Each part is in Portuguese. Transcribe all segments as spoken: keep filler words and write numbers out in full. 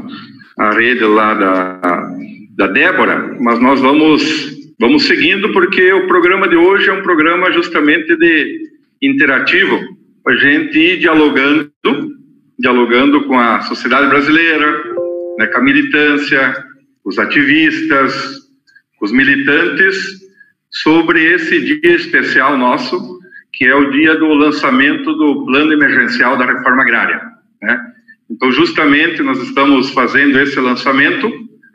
a rede lá da, da Débora, mas nós vamos, vamos seguindo, porque o programa de hoje é um programa justamente de interativo, a gente ir dialogando, dialogando com a sociedade brasileira, né, com a militância, os ativistas, os militantes, sobre esse dia especial nosso, que é o dia do lançamento do Plano Emergencial da Reforma Agrária, né? Então, justamente, nós estamos fazendo esse lançamento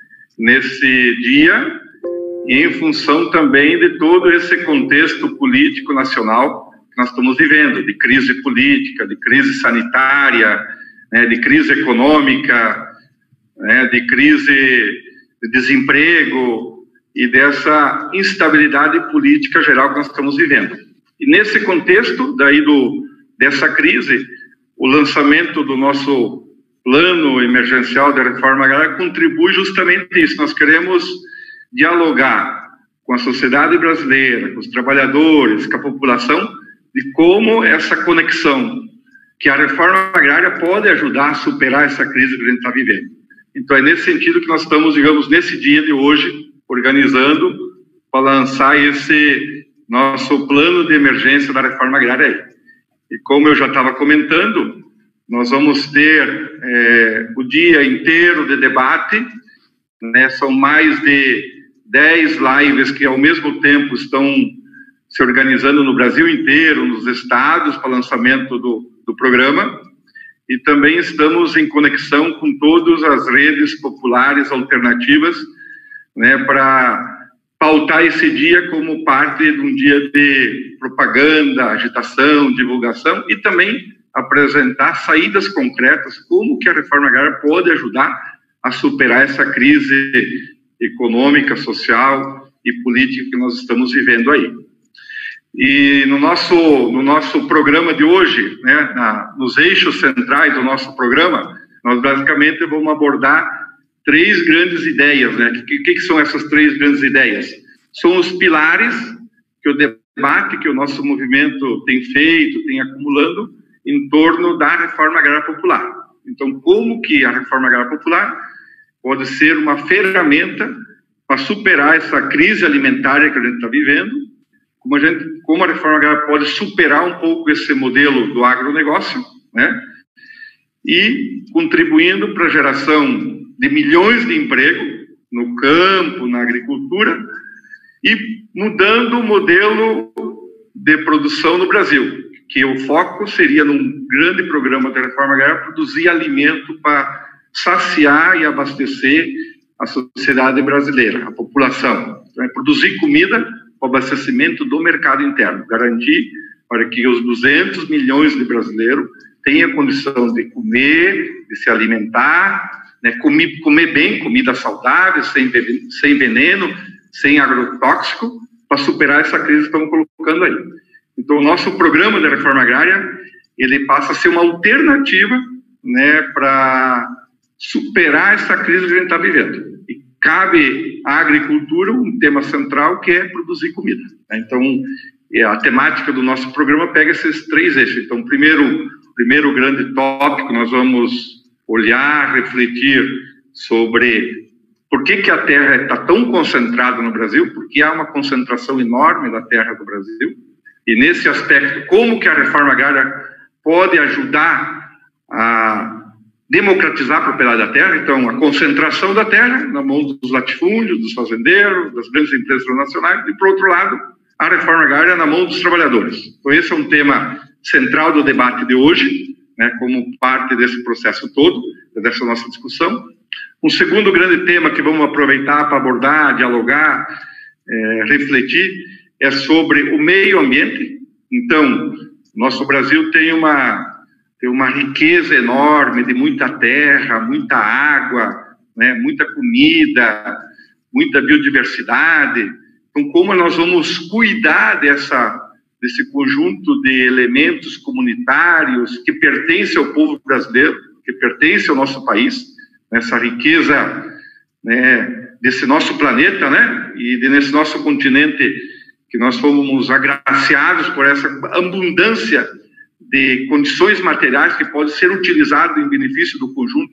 nesse dia, em função também de todo esse contexto político nacional que nós estamos vivendo, de crise política, de crise sanitária, né, de crise econômica, né, de crise de desemprego e dessa instabilidade política geral que nós estamos vivendo. E nesse contexto daí do, dessa crise, o lançamento do nosso Plano Emergencial da Reforma Agrária contribui justamente isso. Nós queremos dialogar com a sociedade brasileira, com os trabalhadores, com a população, de como essa conexão, que a reforma agrária pode ajudar a superar essa crise que a gente está vivendo. Então, é nesse sentido que nós estamos, digamos, nesse dia de hoje, organizando para lançar esse nosso plano de emergência da reforma agrária aí. E como eu já estava comentando, nós vamos ter é, o dia inteiro de debate, né? São mais de dez lives que ao mesmo tempo estão se organizando no Brasil inteiro, nos estados, para o lançamento do, do programa, e também estamos em conexão com todas as redes populares alternativas, né, para pautar esse dia como parte de um dia de propaganda, agitação, divulgação, e também apresentar saídas concretas, como que a reforma agrária pode ajudar a superar essa crise econômica, social e política que nós estamos vivendo aí. E no nosso, no nosso programa de hoje, né, na, nos eixos centrais do nosso programa, nós basicamente vamos abordar três grandes ideias, né? O que, que, que são essas três grandes ideias? São os pilares que o debate que o nosso movimento tem feito, tem acumulando em torno da reforma agrária popular. Então, como que a reforma agrária popular pode ser uma ferramenta para superar essa crise alimentar que a gente está vivendo, como a, gente, como a reforma agrária pode superar um pouco esse modelo do agronegócio, né? E contribuindo para a geração de milhões de empregos no campo, na agricultura, e mudando o modelo de produção no Brasil, que o foco seria num grande programa da reforma agrária produzir alimento para saciar e abastecer a sociedade brasileira, a população. Então, é produzir comida para o abastecimento do mercado interno, garantir para que os duzentos milhões de brasileiros tenham condição de comer, de se alimentar, né, comer, comer bem, comida saudável, sem, sem veneno, sem agrotóxico, para superar essa crise que estamos colocando aí. Então, o nosso programa de reforma agrária, ele passa a ser uma alternativa, né, para superar essa crise que a gente está vivendo. E cabe à agricultura um tema central, que é produzir comida, né? Então, a temática do nosso programa pega esses três eixos. Então, primeiro, primeiro grande tópico, nós vamos olhar, refletir sobre por que que a terra está tão concentrada no Brasil, porque há uma concentração enorme da terra do Brasil, e nesse aspecto, como que a reforma agrária pode ajudar a democratizar a propriedade da terra. Então, a concentração da terra na mão dos latifúndios, dos fazendeiros, das grandes empresas transnacionais, e, por outro lado, a reforma agrária na mão dos trabalhadores. Então, esse é um tema central do debate de hoje, né, como parte desse processo todo, dessa nossa discussão. Um segundo grande tema que vamos aproveitar para abordar, dialogar, é, refletir, é sobre o meio ambiente. Então, nosso Brasil tem uma, tem uma riqueza enorme de muita terra, muita água, né, muita comida, muita biodiversidade. Então, como nós vamos cuidar dessa, desse conjunto de elementos comunitários que pertencem ao povo brasileiro, que pertencem ao nosso país, essa riqueza, né, desse nosso planeta, né, e de, nesse nosso continente, que nós fomos agraciados por essa abundância de condições materiais que podem ser utilizadas em benefício do conjunto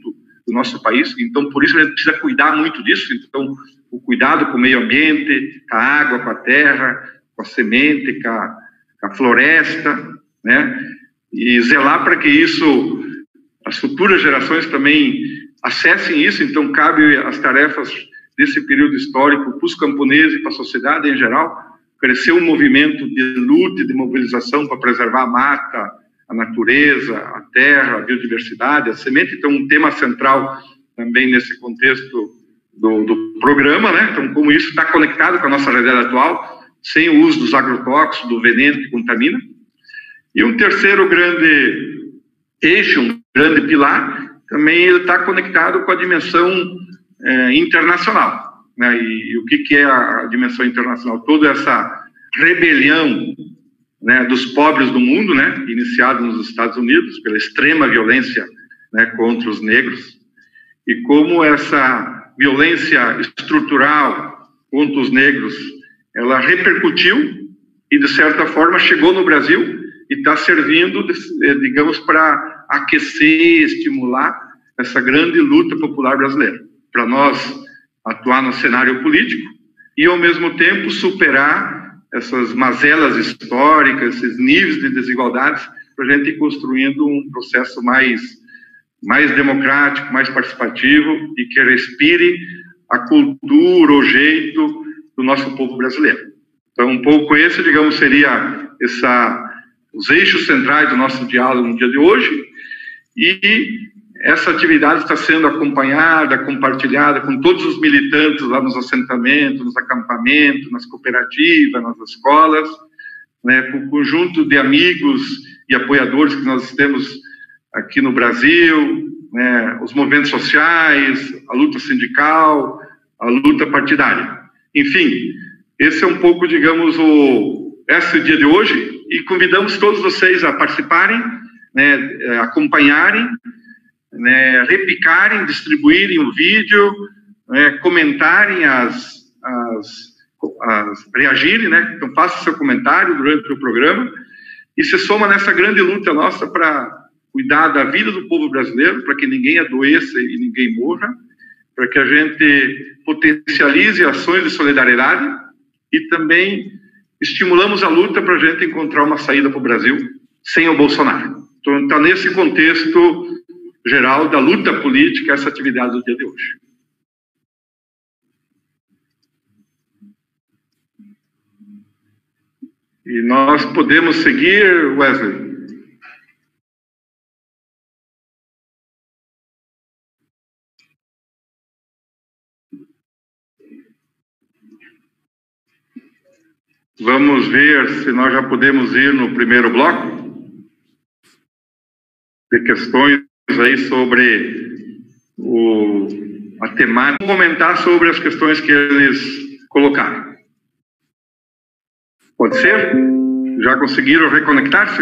do nosso país. Então, por isso a gente precisa cuidar muito disso. Então, o cuidado com o meio ambiente, com a água, com a terra, com a semente, com a, com a floresta, né? E zelar para que isso, as futuras gerações também acessem isso. Então, cabe as tarefas desse período histórico para os camponeses e para a sociedade em geral, crescer um movimento de luta e de mobilização para preservar a mata, a natureza, a terra, a biodiversidade, a semente. Então, um tema central também nesse contexto do, do programa, né? Então, como isso está conectado com a nossa realidade atual, sem o uso dos agrotóxicos, do veneno que contamina. E um terceiro grande eixo, um grande pilar, também ele está conectado com a dimensão é, internacional, né? E, e o que, que é a dimensão internacional? Toda essa rebelião, né, dos pobres do mundo, né, iniciado nos Estados Unidos pela extrema violência, né, contra os negros, e como essa violência estrutural contra os negros, ela repercutiu e de certa forma chegou no Brasil e está servindo, digamos, para aquecer, estimular essa grande luta popular brasileira, para nós atuar no cenário político e ao mesmo tempo superar essas mazelas históricas, esses níveis de desigualdades, para a gente ir construindo um processo mais, mais democrático, mais participativo e que respire a cultura, o jeito do nosso povo brasileiro. Então, um pouco esse, digamos, seria essa, os eixos centrais do nosso diálogo no dia de hoje, e essa atividade está sendo acompanhada, compartilhada com todos os militantes lá nos assentamentos, nos acampamentos, nas cooperativas, nas escolas, né, com o conjunto de amigos e apoiadores que nós temos aqui no Brasil, né, os movimentos sociais, a luta sindical, a luta partidária. Enfim, esse é um pouco, digamos, o esse dia de hoje, e convidamos todos vocês a participarem, né, acompanharem, né, replicarem, distribuírem o vídeo, né, comentarem as, as, as reagirem, né? Então faça seu comentário durante o programa e se soma nessa grande luta nossa para cuidar da vida do povo brasileiro, para que ninguém adoeça e ninguém morra, para que a gente potencialize ações de solidariedade e também estimulamos a luta para a gente encontrar uma saída para o Brasil sem o Bolsonaro. Então está nesse contexto geral da luta política, essa atividade do dia de hoje. E nós podemos seguir, Wesley? Vamos ver se nós já podemos ir no primeiro bloco de questões aí sobre o, a temática, comentar sobre as questões que eles colocaram. Pode ser? Já conseguiram reconectar-se?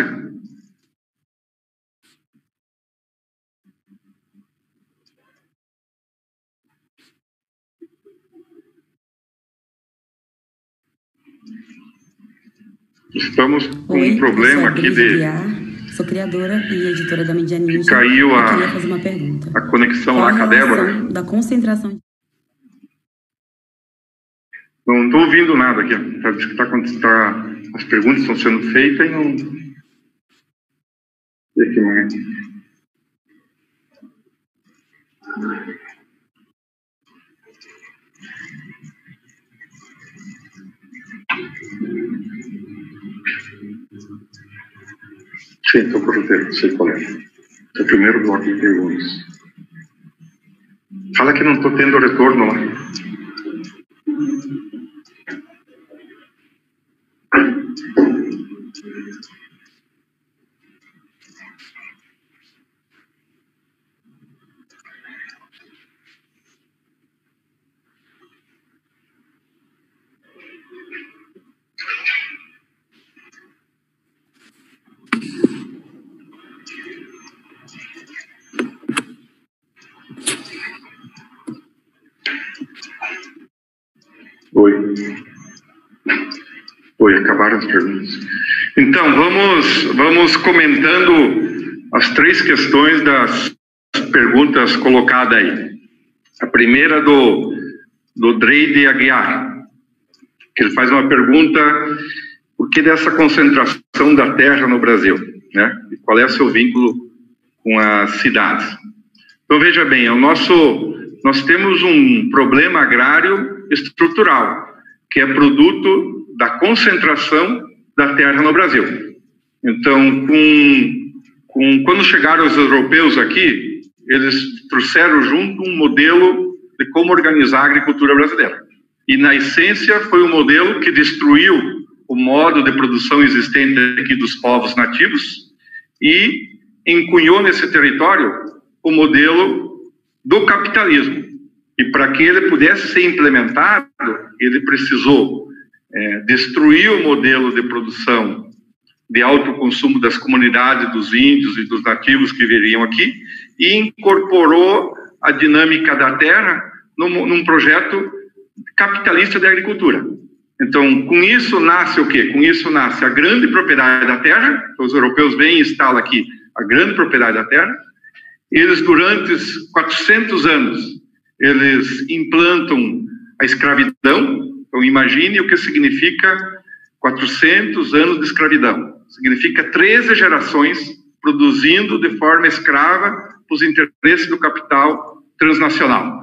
Estamos com Oi, um problema aqui de... Sou criadora e editora da Mídia Ninja. Caiu a, eu queria fazer uma pergunta. a conexão Qual lá a com a Débora. Da concentração. Não estou ouvindo nada aqui. Tá, tá, tá, as perguntas estão sendo feitas e não... E aqui mais. Sim, estou com o roteiro, sei qual é. É o primeiro bloco de perguntas. Fala que não estou tendo retorno lá. Oi. Oi, acabaram as perguntas. Então, vamos, vamos comentando as três questões das perguntas colocadas aí. A primeira do, do Dreide Aguiar, que ele faz uma pergunta: por que dessa concentração da terra no Brasil, né? E qual é o seu vínculo com as cidades? Então, veja bem, o nosso, nós temos um problema agrário estrutural, que é produto da concentração da terra no Brasil. Então, com, com, quando chegaram os europeus aqui, eles trouxeram junto um modelo de como organizar a agricultura brasileira. E, na essência, foi um modelo que destruiu o modo de produção existente aqui dos povos nativos e encunhou nesse território o modelo do capitalismo. E para que ele pudesse ser implementado, ele precisou é, destruir o modelo de produção de alto consumo das comunidades dos índios e dos nativos que viriam aqui e incorporou a dinâmica da terra num, num projeto capitalista de agricultura. Então, com isso nasce o quê? Com isso nasce a grande propriedade da terra. Os europeus vêm e instalam aqui a grande propriedade da terra. Eles, durante quatrocentos anos, eles implantam a escravidão. Então, imagine o que significa quatrocentos anos de escravidão. Significa treze gerações produzindo de forma escrava os interesses do capital transnacional.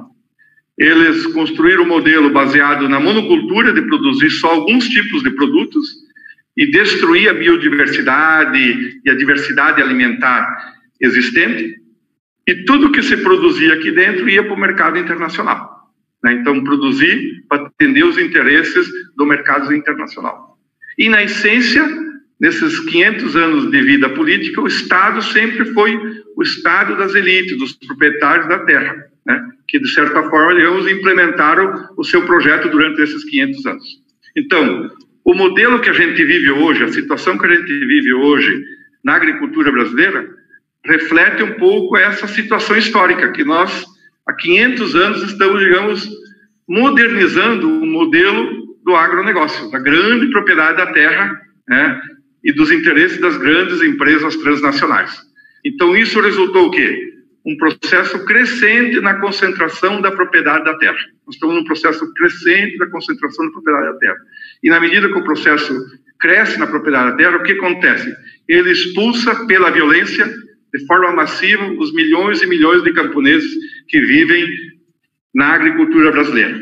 Eles construíram um modelo baseado na monocultura, de produzir só alguns tipos de produtos e destruir a biodiversidade e a diversidade alimentar existente. E tudo que se produzia aqui dentro ia para o mercado internacional, né? Então, produzir para atender os interesses do mercado internacional. E, na essência, nesses quinhentos anos de vida política, o Estado sempre foi o Estado das elites, dos proprietários da terra, né? Que, de certa forma, digamos, implementaram o seu projeto durante esses quinhentos anos. Então, o modelo que a gente vive hoje, a situação que a gente vive hoje na agricultura brasileira, reflete um pouco essa situação histórica, que nós, há quinhentos anos, estamos, digamos, modernizando o modelo do agronegócio, da grande propriedade da terra, né, e dos interesses das grandes empresas transnacionais. Então, isso resultou o quê? Um processo crescente na concentração da propriedade da terra. Nós estamos num processo crescente da concentração da propriedade da terra. E, na medida que o processo cresce na propriedade da terra, o que acontece? Ele expulsa pela violência, de forma massiva, os milhões e milhões de camponeses que vivem na agricultura brasileira.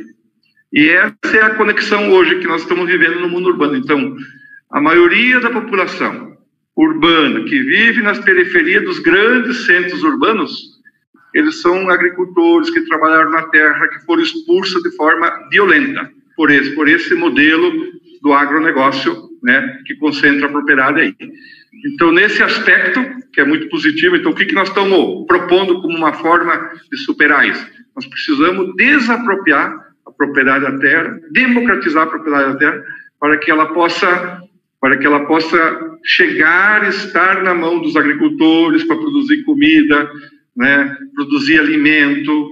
E essa é a conexão hoje que nós estamos vivendo no mundo urbano. Então, a maioria da população urbana que vive nas periferias dos grandes centros urbanos, eles são agricultores que trabalharam na terra, que foram expulsos de forma violenta por esse, por esse modelo do agronegócio, né, que concentra a propriedade aí. Então, nesse aspecto, que é muito positivo, então o que, que nós estamos propondo como uma forma de superar isso? Nós precisamos desapropriar a propriedade da terra, democratizar a propriedade da terra, para que ela possa, para que ela possa chegar, estar na mão dos agricultores para produzir comida, né, produzir alimento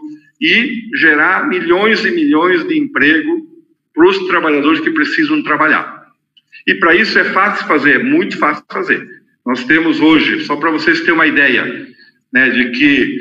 e gerar milhões e milhões de emprego para os trabalhadores que precisam trabalhar. E para isso é fácil fazer, muito fácil fazer. Nós temos hoje, só para vocês terem uma ideia, né, de que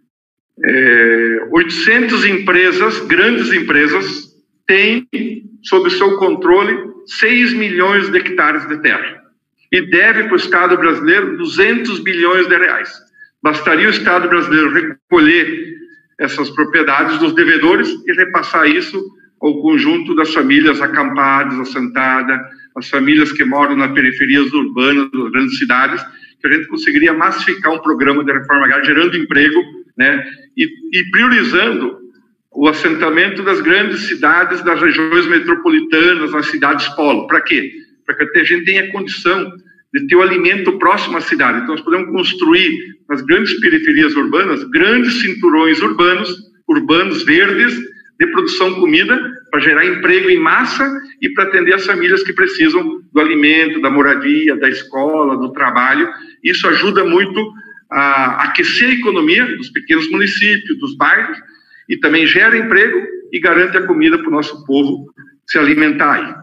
é, oitocentas empresas, grandes empresas, têm sob seu controle seis milhões de hectares de terra. E deve para o Estado brasileiro duzentos bilhões de reais. Bastaria o Estado brasileiro recolher essas propriedades dos devedores e repassar isso ao conjunto das famílias acampadas, assentadas, as famílias que moram nas periferias urbanas das grandes cidades, que a gente conseguiria massificar um programa de reforma agrária, gerando emprego, né, e, e priorizando o assentamento das grandes cidades, das regiões metropolitanas, nas cidades polo. Para quê? Para que a gente tenha condição de ter o alimento próximo à cidade. Então, nós podemos construir nas grandes periferias urbanas, grandes cinturões urbanos, urbanos verdes, de produção de comida, para gerar emprego em massa e para atender as famílias que precisam do alimento, da moradia, da escola, do trabalho. Isso ajuda muito a aquecer a economia dos pequenos municípios, dos bairros, e também gera emprego e garante a comida para o nosso povo se alimentar aí.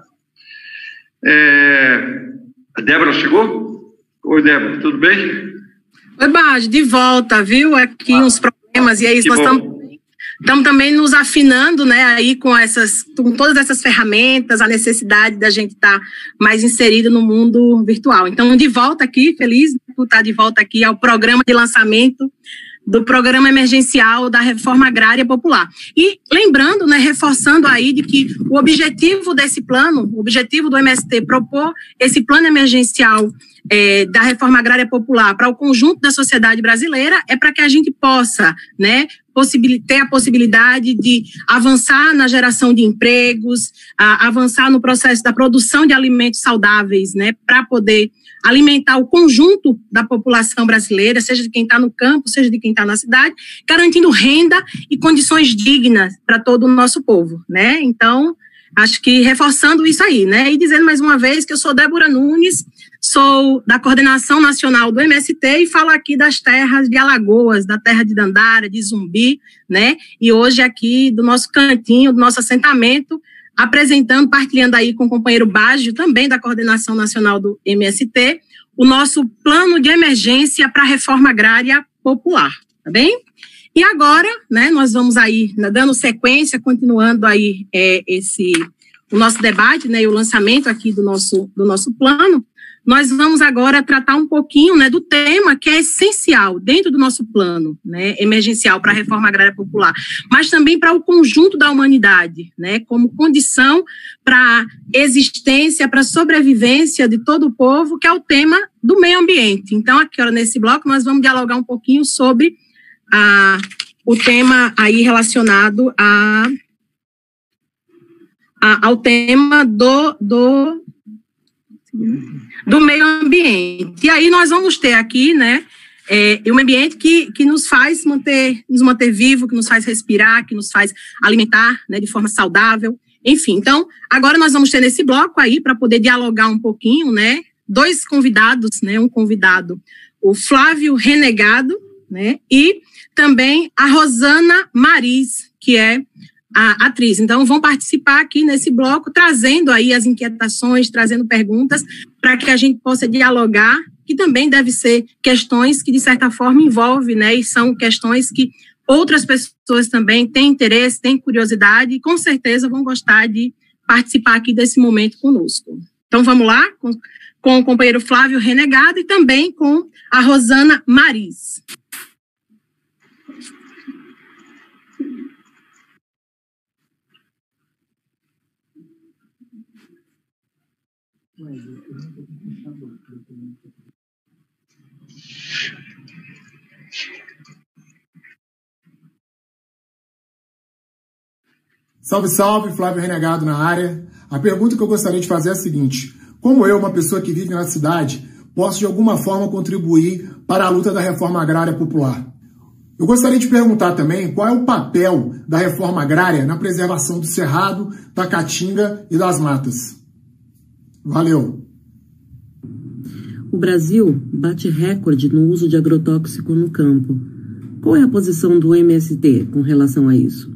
É... A Débora chegou? Oi, Débora, tudo bem? Oi, Bade, de volta, viu? Aqui ah, uns problemas, e é isso, nós estamos... Estamos também nos afinando, né, aí com essas, com todas essas ferramentas, a necessidade da gente estar mais inserido no mundo virtual. Então, de volta aqui, feliz por estar de volta aqui ao programa de lançamento do Programa Emergencial da Reforma Agrária Popular. E lembrando, né, reforçando aí de que o objetivo desse plano, o objetivo do M S T propor esse plano emergencial é, da Reforma Agrária Popular para o conjunto da sociedade brasileira é para que a gente possa, né, ter a possibilidade de avançar na geração de empregos, a, avançar no processo da produção de alimentos saudáveis, né, para poder alimentar o conjunto da população brasileira, seja de quem está no campo, seja de quem está na cidade, garantindo renda e condições dignas para todo o nosso povo, né? Então, acho que reforçando isso aí, né? E dizendo mais uma vez que eu sou Débora Nunes, sou da Coordenação Nacional do M S T e falo aqui das terras de Alagoas, da terra de Dandara, de Zumbi, né? E hoje aqui do nosso cantinho, do nosso assentamento, apresentando, partilhando aí com o companheiro Baggio, também da Coordenação Nacional do M S T, o nosso plano de emergência para a reforma agrária popular, tá bem? E agora, né, nós vamos aí, dando sequência, continuando aí é, esse, o nosso debate, né, e o lançamento aqui do nosso, do nosso plano, nós vamos agora tratar um pouquinho, né, do tema que é essencial dentro do nosso plano, né, emergencial para a reforma agrária popular, mas também para o conjunto da humanidade, né, como condição para a existência, para a sobrevivência de todo o povo, que é o tema do meio ambiente. Então, aqui, ó, nesse bloco, nós vamos dialogar um pouquinho sobre a, o tema aí relacionado a, a, ao tema do... do do meio ambiente. E aí nós vamos ter aqui, né, é, um ambiente que, que nos faz manter, nos manter vivo, que nos faz respirar, que nos faz alimentar, né, de forma saudável, enfim. Então, agora nós vamos ter nesse bloco aí, para poder dialogar um pouquinho, né, dois convidados, né, um convidado, o Flávio Renegado, né, e também a Rosana Mariz, que é a atriz. Então, vão participar aqui nesse bloco, trazendo aí as inquietações, trazendo perguntas, para que a gente possa dialogar, que também deve ser questões que, de certa forma, envolvem, né, e são questões que outras pessoas também têm interesse, têm curiosidade, e com certeza vão gostar de participar aqui desse momento conosco. Então, vamos lá, com, com o companheiro Flávio Renegado e também com a Rosana Mariz. Salve, salve, Flávio Renegado na área. A pergunta que eu gostaria de fazer é a seguinte: como eu, uma pessoa que vive na cidade, posso de alguma forma contribuir para a luta da reforma agrária popular? Eu gostaria de perguntar também qual é o papel da reforma agrária na preservação do cerrado, da caatinga e das matas. Valeu! O Brasil bate recorde no uso de agrotóxico no campo. Qual é a posição do M S T com relação a isso?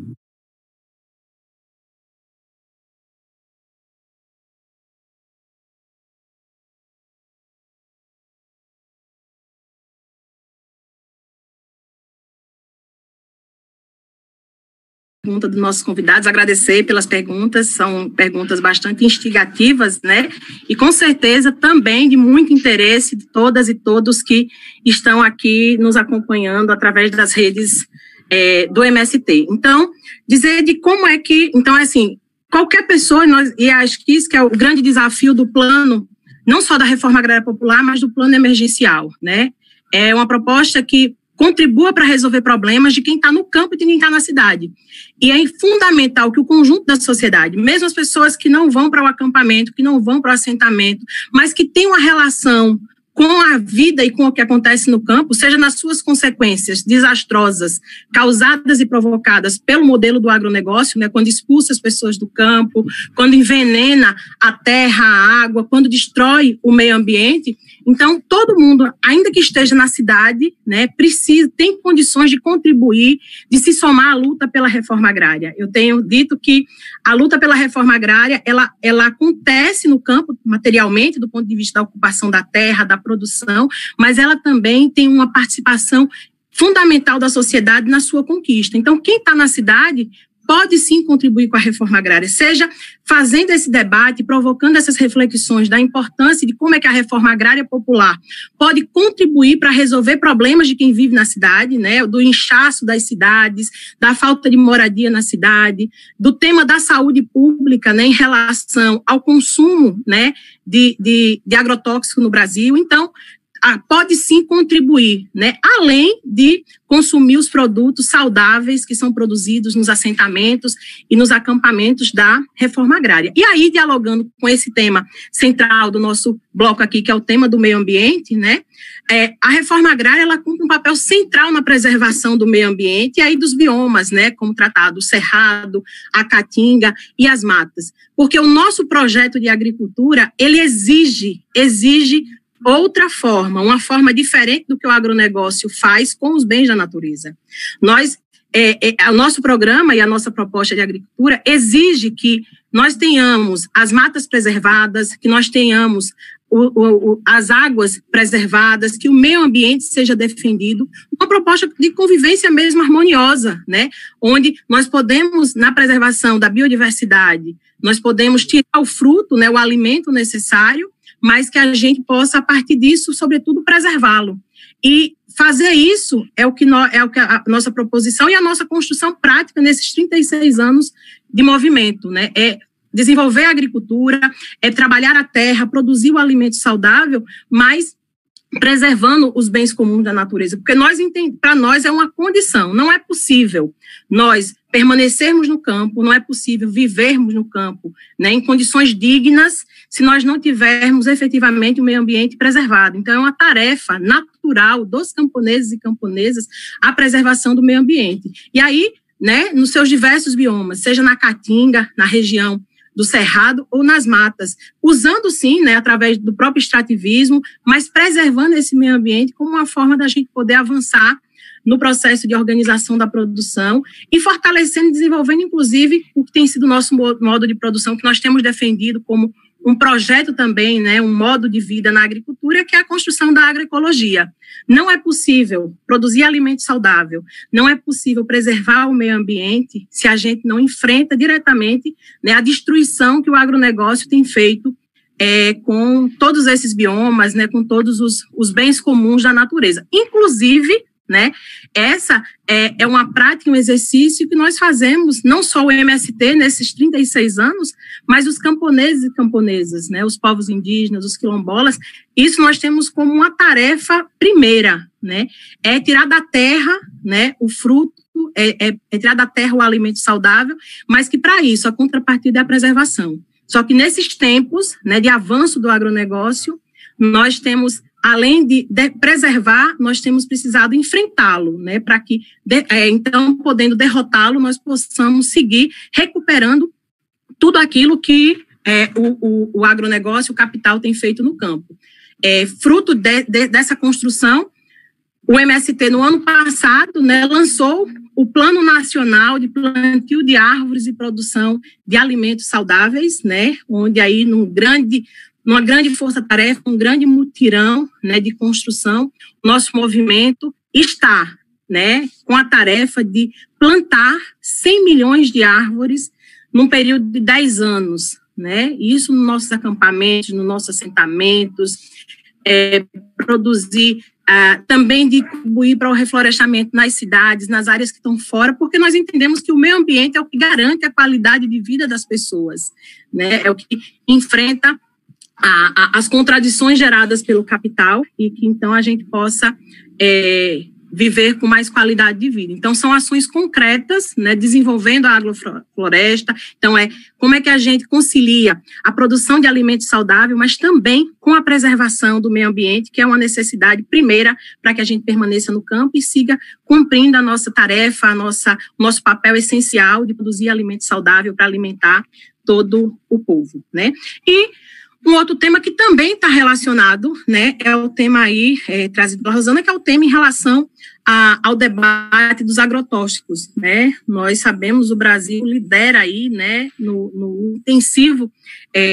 Pergunta dos nossos convidados, agradecer pelas perguntas, são perguntas bastante instigativas, né, e com certeza também de muito interesse de todas e todos que estão aqui nos acompanhando através das redes é, do M S T. Então, dizer de como é que, então, assim, qualquer pessoa, nós, e acho que isso que é o grande desafio do plano, não só da reforma agrária popular, mas do plano emergencial, né, é uma proposta que contribua para resolver problemas de quem está no campo e de quem está na cidade. E é fundamental que o conjunto da sociedade, mesmo as pessoas que não vão para o acampamento, que não vão para o assentamento, mas que têm uma relação com a vida e com o que acontece no campo, seja nas suas consequências desastrosas, causadas e provocadas pelo modelo do agronegócio, né, quando expulsa as pessoas do campo, quando envenena a terra, a água, quando destrói o meio ambiente. Então, todo mundo, ainda que esteja na cidade, né, precisa, tem condições de contribuir, de se somar à luta pela reforma agrária. Eu tenho dito que a luta pela reforma agrária, ela, ela acontece no campo, materialmente, do ponto de vista da ocupação da terra, da produção, mas ela também tem uma participação fundamental da sociedade na sua conquista. Então, quem está na cidade pode sim contribuir com a reforma agrária, seja fazendo esse debate, provocando essas reflexões da importância de como é que a reforma agrária popular pode contribuir para resolver problemas de quem vive na cidade, né, do inchaço das cidades, da falta de moradia na cidade, do tema da saúde pública, né, em relação ao consumo, né, de, de, de agrotóxico no Brasil. Então, pode sim contribuir, né, além de consumir os produtos saudáveis que são produzidos nos assentamentos e nos acampamentos da reforma agrária. E aí, dialogando com esse tema central do nosso bloco aqui, que é o tema do meio ambiente, né, é, a reforma agrária, ela cumpre um papel central na preservação do meio ambiente e aí dos biomas, né, como tratado o cerrado, a caatinga e as matas. Porque o nosso projeto de agricultura, ele exige, exige outra forma, uma forma diferente do que o agronegócio faz com os bens da natureza. Nós, é, é, o nosso programa e a nossa proposta de agricultura exige que nós tenhamos as matas preservadas, que nós tenhamos o, o, o, as águas preservadas, que o meio ambiente seja defendido, uma proposta de convivência mesmo harmoniosa, né? Onde nós podemos, na preservação da biodiversidade, nós podemos tirar o fruto, né, o alimento necessário, mas que a gente possa, a partir disso, sobretudo, preservá-lo. E fazer isso é o que, no, é o que a nossa proposição e a nossa construção prática nesses trinta e seis anos de movimento, né? É desenvolver a agricultura, é trabalhar a terra, produzir o alimento saudável, mas preservando os bens comuns da natureza, porque nós para nós é uma condição, não é possível nós permanecermos no campo, não é possível vivermos no campo, né, em condições dignas, se nós não tivermos efetivamente o meio ambiente preservado. Então, é uma tarefa natural dos camponeses e camponesas a preservação do meio ambiente. E aí, né, nos seus diversos biomas, seja na Caatinga, na região do Cerrado ou nas matas, usando sim, né, através do próprio extrativismo, mas preservando esse meio ambiente como uma forma da gente poder avançar no processo de organização da produção e fortalecendo e desenvolvendo, inclusive, o que tem sido o nosso modo de produção, que nós temos defendido como um projeto também, né, um modo de vida na agricultura, que é a construção da agroecologia. Não é possível produzir alimento saudável, não é possível preservar o meio ambiente se a gente não enfrenta diretamente, né, a destruição que o agronegócio tem feito é, com todos esses biomas, né, com todos os, os bens comuns da natureza. Inclusive, né, essa é, é uma prática, um exercício que nós fazemos, não só o M S T nesses trinta e seis anos, mas os camponeses e camponesas, né, os povos indígenas, os quilombolas. Isso nós temos como uma tarefa primeira, né, é tirar da terra, né, o fruto, é, é, é tirar da terra o alimento saudável, mas que para isso a contrapartida é a preservação. Só que nesses tempos, né, de avanço do agronegócio, nós temos, além de, de preservar, nós temos precisado enfrentá-lo, né, para que, de, é, então, podendo derrotá-lo, nós possamos seguir recuperando tudo aquilo que é, o, o, o agronegócio, o capital tem feito no campo. É, fruto de, de, dessa construção, o M S T, no ano passado, né, lançou o Plano Nacional de Plantio de Árvores e Produção de Alimentos Saudáveis, né, onde aí, num grande... numa grande força-tarefa, um grande mutirão, né, de construção, nosso movimento está, né, com a tarefa de plantar cem milhões de árvores num período de dez anos, né, isso nos nossos acampamentos, nos nossos assentamentos, é, produzir, ah, também de contribuir para o reflorestamento nas cidades, nas áreas que estão fora, porque nós entendemos que o meio ambiente é o que garante a qualidade de vida das pessoas, né, é o que enfrenta A, a, as contradições geradas pelo capital e que, então, a gente possa é, viver com mais qualidade de vida. Então, são ações concretas, né, desenvolvendo a agrofloresta. Então, é como é que a gente concilia a produção de alimento saudável, mas também com a preservação do meio ambiente, que é uma necessidade primeira para que a gente permaneça no campo e siga cumprindo a nossa tarefa, a nossa, o nosso papel essencial de produzir alimento saudável para alimentar todo o povo, né? E um outro tema que também está relacionado, né, é o tema aí, é, trazido pela Rosana, que é o tema em relação a, ao debate dos agrotóxicos, né. Nós sabemos, o Brasil lidera aí, né, no, no intensivo é,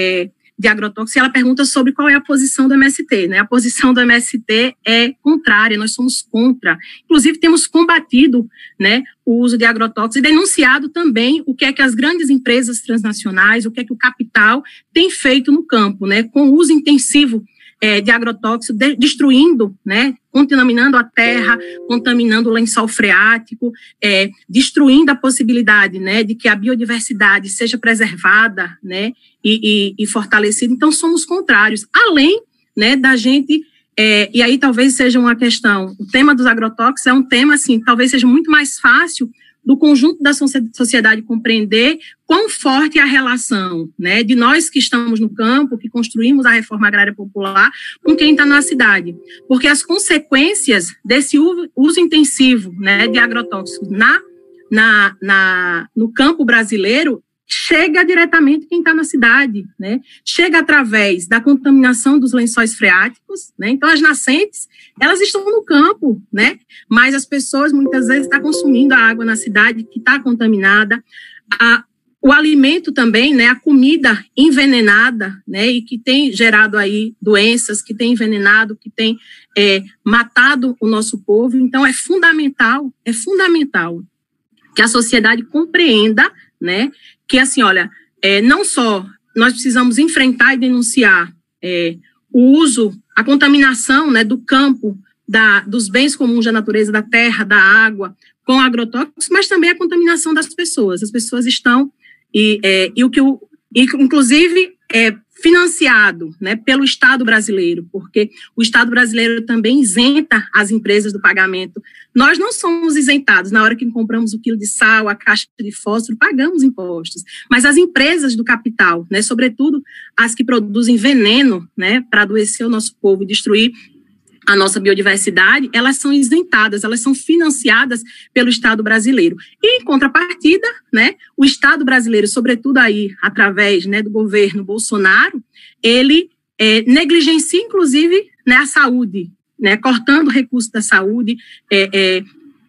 de agrotóxicos, e ela pergunta sobre qual é a posição do M S T, né? A posição do M S T é contrária, nós somos contra. Inclusive, temos combatido, né, o uso de agrotóxicos e denunciado também o que é que as grandes empresas transnacionais, o que é que o capital tem feito no campo, né, com o uso intensivo É, de agrotóxicos, de, destruindo, né, contaminando a terra, contaminando o lençol freático, é, destruindo a possibilidade, né, de que a biodiversidade seja preservada, né, e, e, e fortalecida. Então, somos contrários. Além, né, da gente, é, e aí talvez seja uma questão, o tema dos agrotóxicos é um tema, assim, talvez seja muito mais fácil do conjunto da sociedade compreender quão forte é a relação, né, de nós que estamos no campo, que construímos a reforma agrária popular, com quem está na cidade. Porque as consequências desse uso intensivo, né, de agrotóxicos na, na, na, no campo brasileiro chega diretamente quem está na cidade, né? Chega através da contaminação dos lençóis freáticos, né? Então, as nascentes, elas estão no campo, né? Mas as pessoas, muitas vezes, estão consumindo a água na cidade que está contaminada, a, o alimento também, né? A comida envenenada, né? E que tem gerado aí doenças, que tem envenenado, que tem é, matado o nosso povo. Então, é fundamental, é fundamental que a sociedade compreenda, né, que assim, olha, é, não só nós precisamos enfrentar e denunciar é, o uso, a contaminação, né, do campo, da, dos bens comuns da natureza, da terra, da água, com agrotóxicos, mas também a contaminação das pessoas. As pessoas estão, e, é, e o que o, inclusive, é financiado, né, pelo Estado brasileiro, porque o Estado brasileiro também isenta as empresas do pagamento. Nós não somos isentados na hora que compramos o quilo de sal, a caixa de fósforo, pagamos impostos, mas as empresas do capital, né, sobretudo as que produzem veneno, né, para adoecer o nosso povo e destruir a nossa biodiversidade, elas são isentadas, elas são financiadas pelo Estado brasileiro. E, em contrapartida, né, o Estado brasileiro, sobretudo aí, através, né, do governo Bolsonaro, ele é, negligencia, inclusive, né, a saúde, né, cortando recursos da saúde é, é,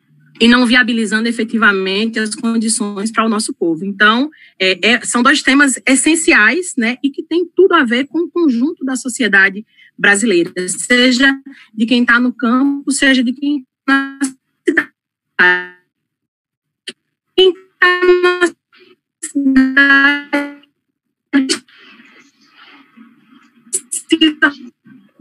e não viabilizando efetivamente as condições para o nosso povo. Então, é, é, são dois temas essenciais, né, e que têm tudo a ver com o conjunto da sociedade brasileira, seja de quem está no campo, seja de quem está na cidade. Quem está na cidade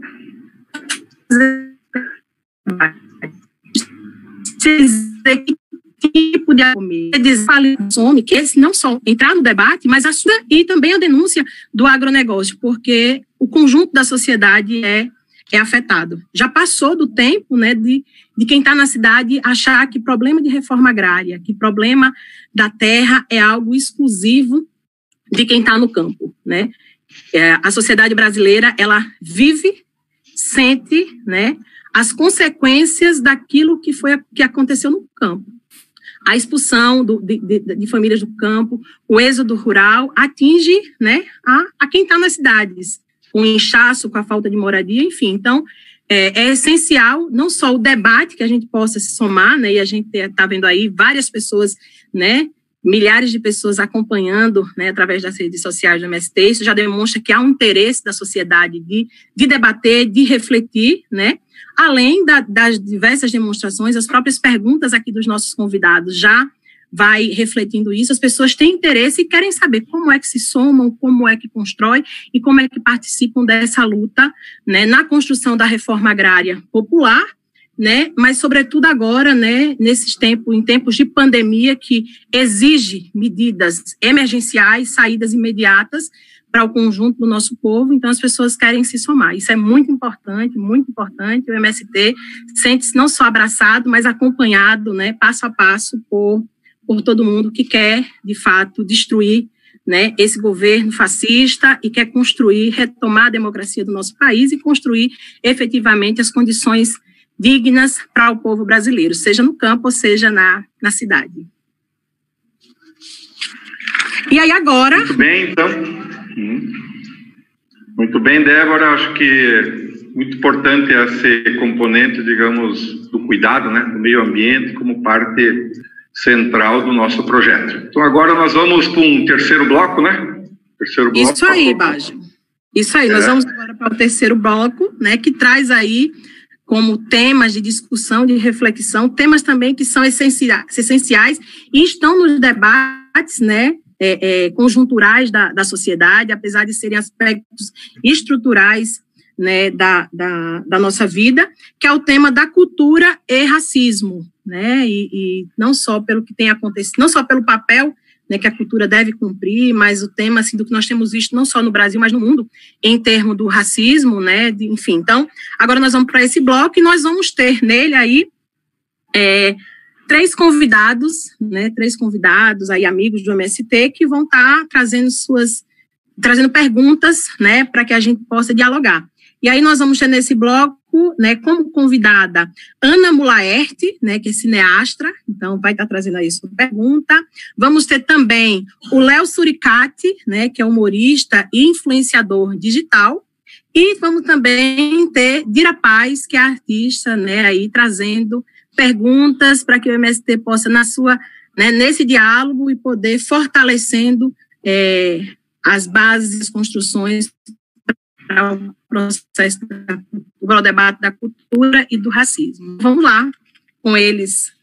precisa que tipo de comer, consome, que esse não só entrar no debate, mas a sua, e também a denúncia do agronegócio, porque o conjunto da sociedade é, é afetado. Já passou do tempo, né, de, de quem está na cidade achar que problema de reforma agrária, que problema da terra é algo exclusivo de quem está no campo, né? É, a sociedade brasileira, ela vive, sente, né, as consequências daquilo que, foi, que aconteceu no campo. A expulsão do, de, de, de famílias do campo, o êxodo rural, atinge, né, a, a quem está nas cidades, com o inchaço, com a falta de moradia, enfim. Então, é, é essencial não só o debate que a gente possa se somar, né, e a gente está vendo aí várias pessoas, né, milhares de pessoas acompanhando, né, através das redes sociais do M S T, isso já demonstra que há um interesse da sociedade de, de debater, de refletir, né, além da, das diversas demonstrações, as próprias perguntas aqui dos nossos convidados já vai refletindo isso, as pessoas têm interesse e querem saber como é que se somam, como é que constrói e como é que participam dessa luta, né, na construção da reforma agrária popular, né, mas sobretudo agora, né, nesses tempos, em tempos de pandemia que exige medidas emergenciais, saídas imediatas para o conjunto do nosso povo, então as pessoas querem se somar. Isso é muito importante, muito importante. O M S T sente-se não só abraçado, mas acompanhado, né, passo a passo por, por todo mundo que quer, de fato, destruir, né, esse governo fascista e quer construir, retomar a democracia do nosso país e construir efetivamente as condições dignas para o povo brasileiro, seja no campo ou seja na, na cidade. E aí agora... Muito bem, então. Muito bem, Débora, acho que muito importante esse componente, digamos, do cuidado, né, do meio ambiente como parte central do nosso projeto. Então agora nós vamos para um terceiro bloco, né? Terceiro bloco. Isso aí, Baggio. Isso aí, nós vamos agora para o terceiro bloco, né, que traz aí como temas de discussão, de reflexão, temas também que são essenciais, essenciais e estão nos debates, né, é, é, conjunturais da, da sociedade, apesar de serem aspectos estruturais, né, da, da, da nossa vida, que é o tema da cultura e racismo, né, e, e não só pelo que tem acontecido, não só pelo papel, né, que a cultura deve cumprir, mas o tema, assim, do que nós temos visto não só no Brasil, mas no mundo, em termos do racismo, né, de, enfim. Então, agora nós vamos para esse bloco e nós vamos ter nele aí é, três convidados, né, três convidados aí, amigos do M S T, que vão estar tá trazendo suas, trazendo perguntas, né, para que a gente possa dialogar. E aí nós vamos ter nesse bloco, né, como convidada, Ana Mulaerte, né, que é cineasta, então vai estar trazendo aí sua pergunta. Vamos ter também o Léo Suricati, né, que é humorista e influenciador digital. E vamos também ter Dira Paz, que é artista, né, aí trazendo perguntas para que o M S T possa, na sua, né, nesse diálogo, e poder fortalecendo é, as bases, as construções para o processo da cultura, o debate da cultura e do racismo. Vamos lá com eles.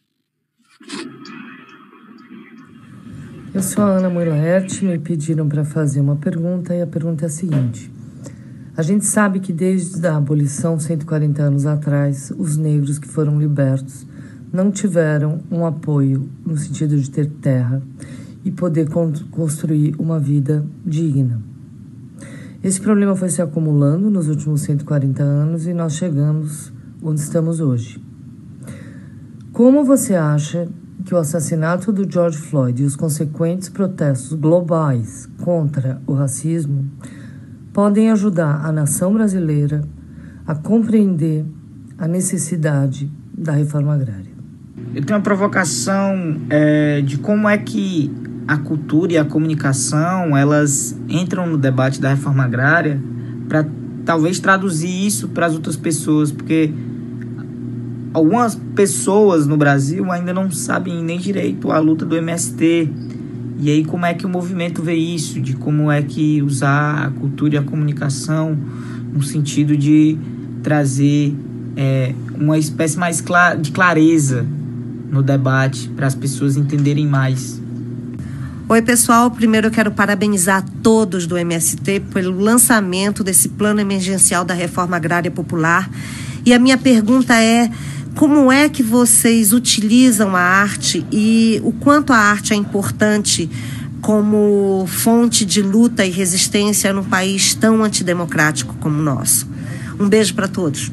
Eu sou a Ana Mulaerte, me pediram para fazer uma pergunta, e a pergunta é a seguinte. A gente sabe que desde a abolição, cento e quarenta anos atrás, os negros que foram libertos não tiveram um apoio no sentido de ter terra e poder construir uma vida digna. Esse problema foi se acumulando nos últimos cento e quarenta anos e nós chegamos onde estamos hoje. Como você acha que o assassinato do George Floyd e os consequentes protestos globais contra o racismo podem ajudar a nação brasileira a compreender a necessidade da reforma agrária? Eu tenho uma provocação é, de como é que a cultura e a comunicação, elas entram no debate da reforma agrária para talvez traduzir isso para as outras pessoas, porque algumas pessoas no Brasil ainda não sabem nem direito a luta do M S T. E aí como é que o movimento vê isso, de como é que usar a cultura e a comunicação no sentido de trazer é, uma espécie mais clara, de clareza no debate para as pessoas entenderem mais. Oi, pessoal. Primeiro eu quero parabenizar todos do M S T pelo lançamento desse plano emergencial da reforma agrária popular. E a minha pergunta é: como é que vocês utilizam a arte e o quanto a arte é importante como fonte de luta e resistência num país tão antidemocrático como o nosso? Um beijo para todos.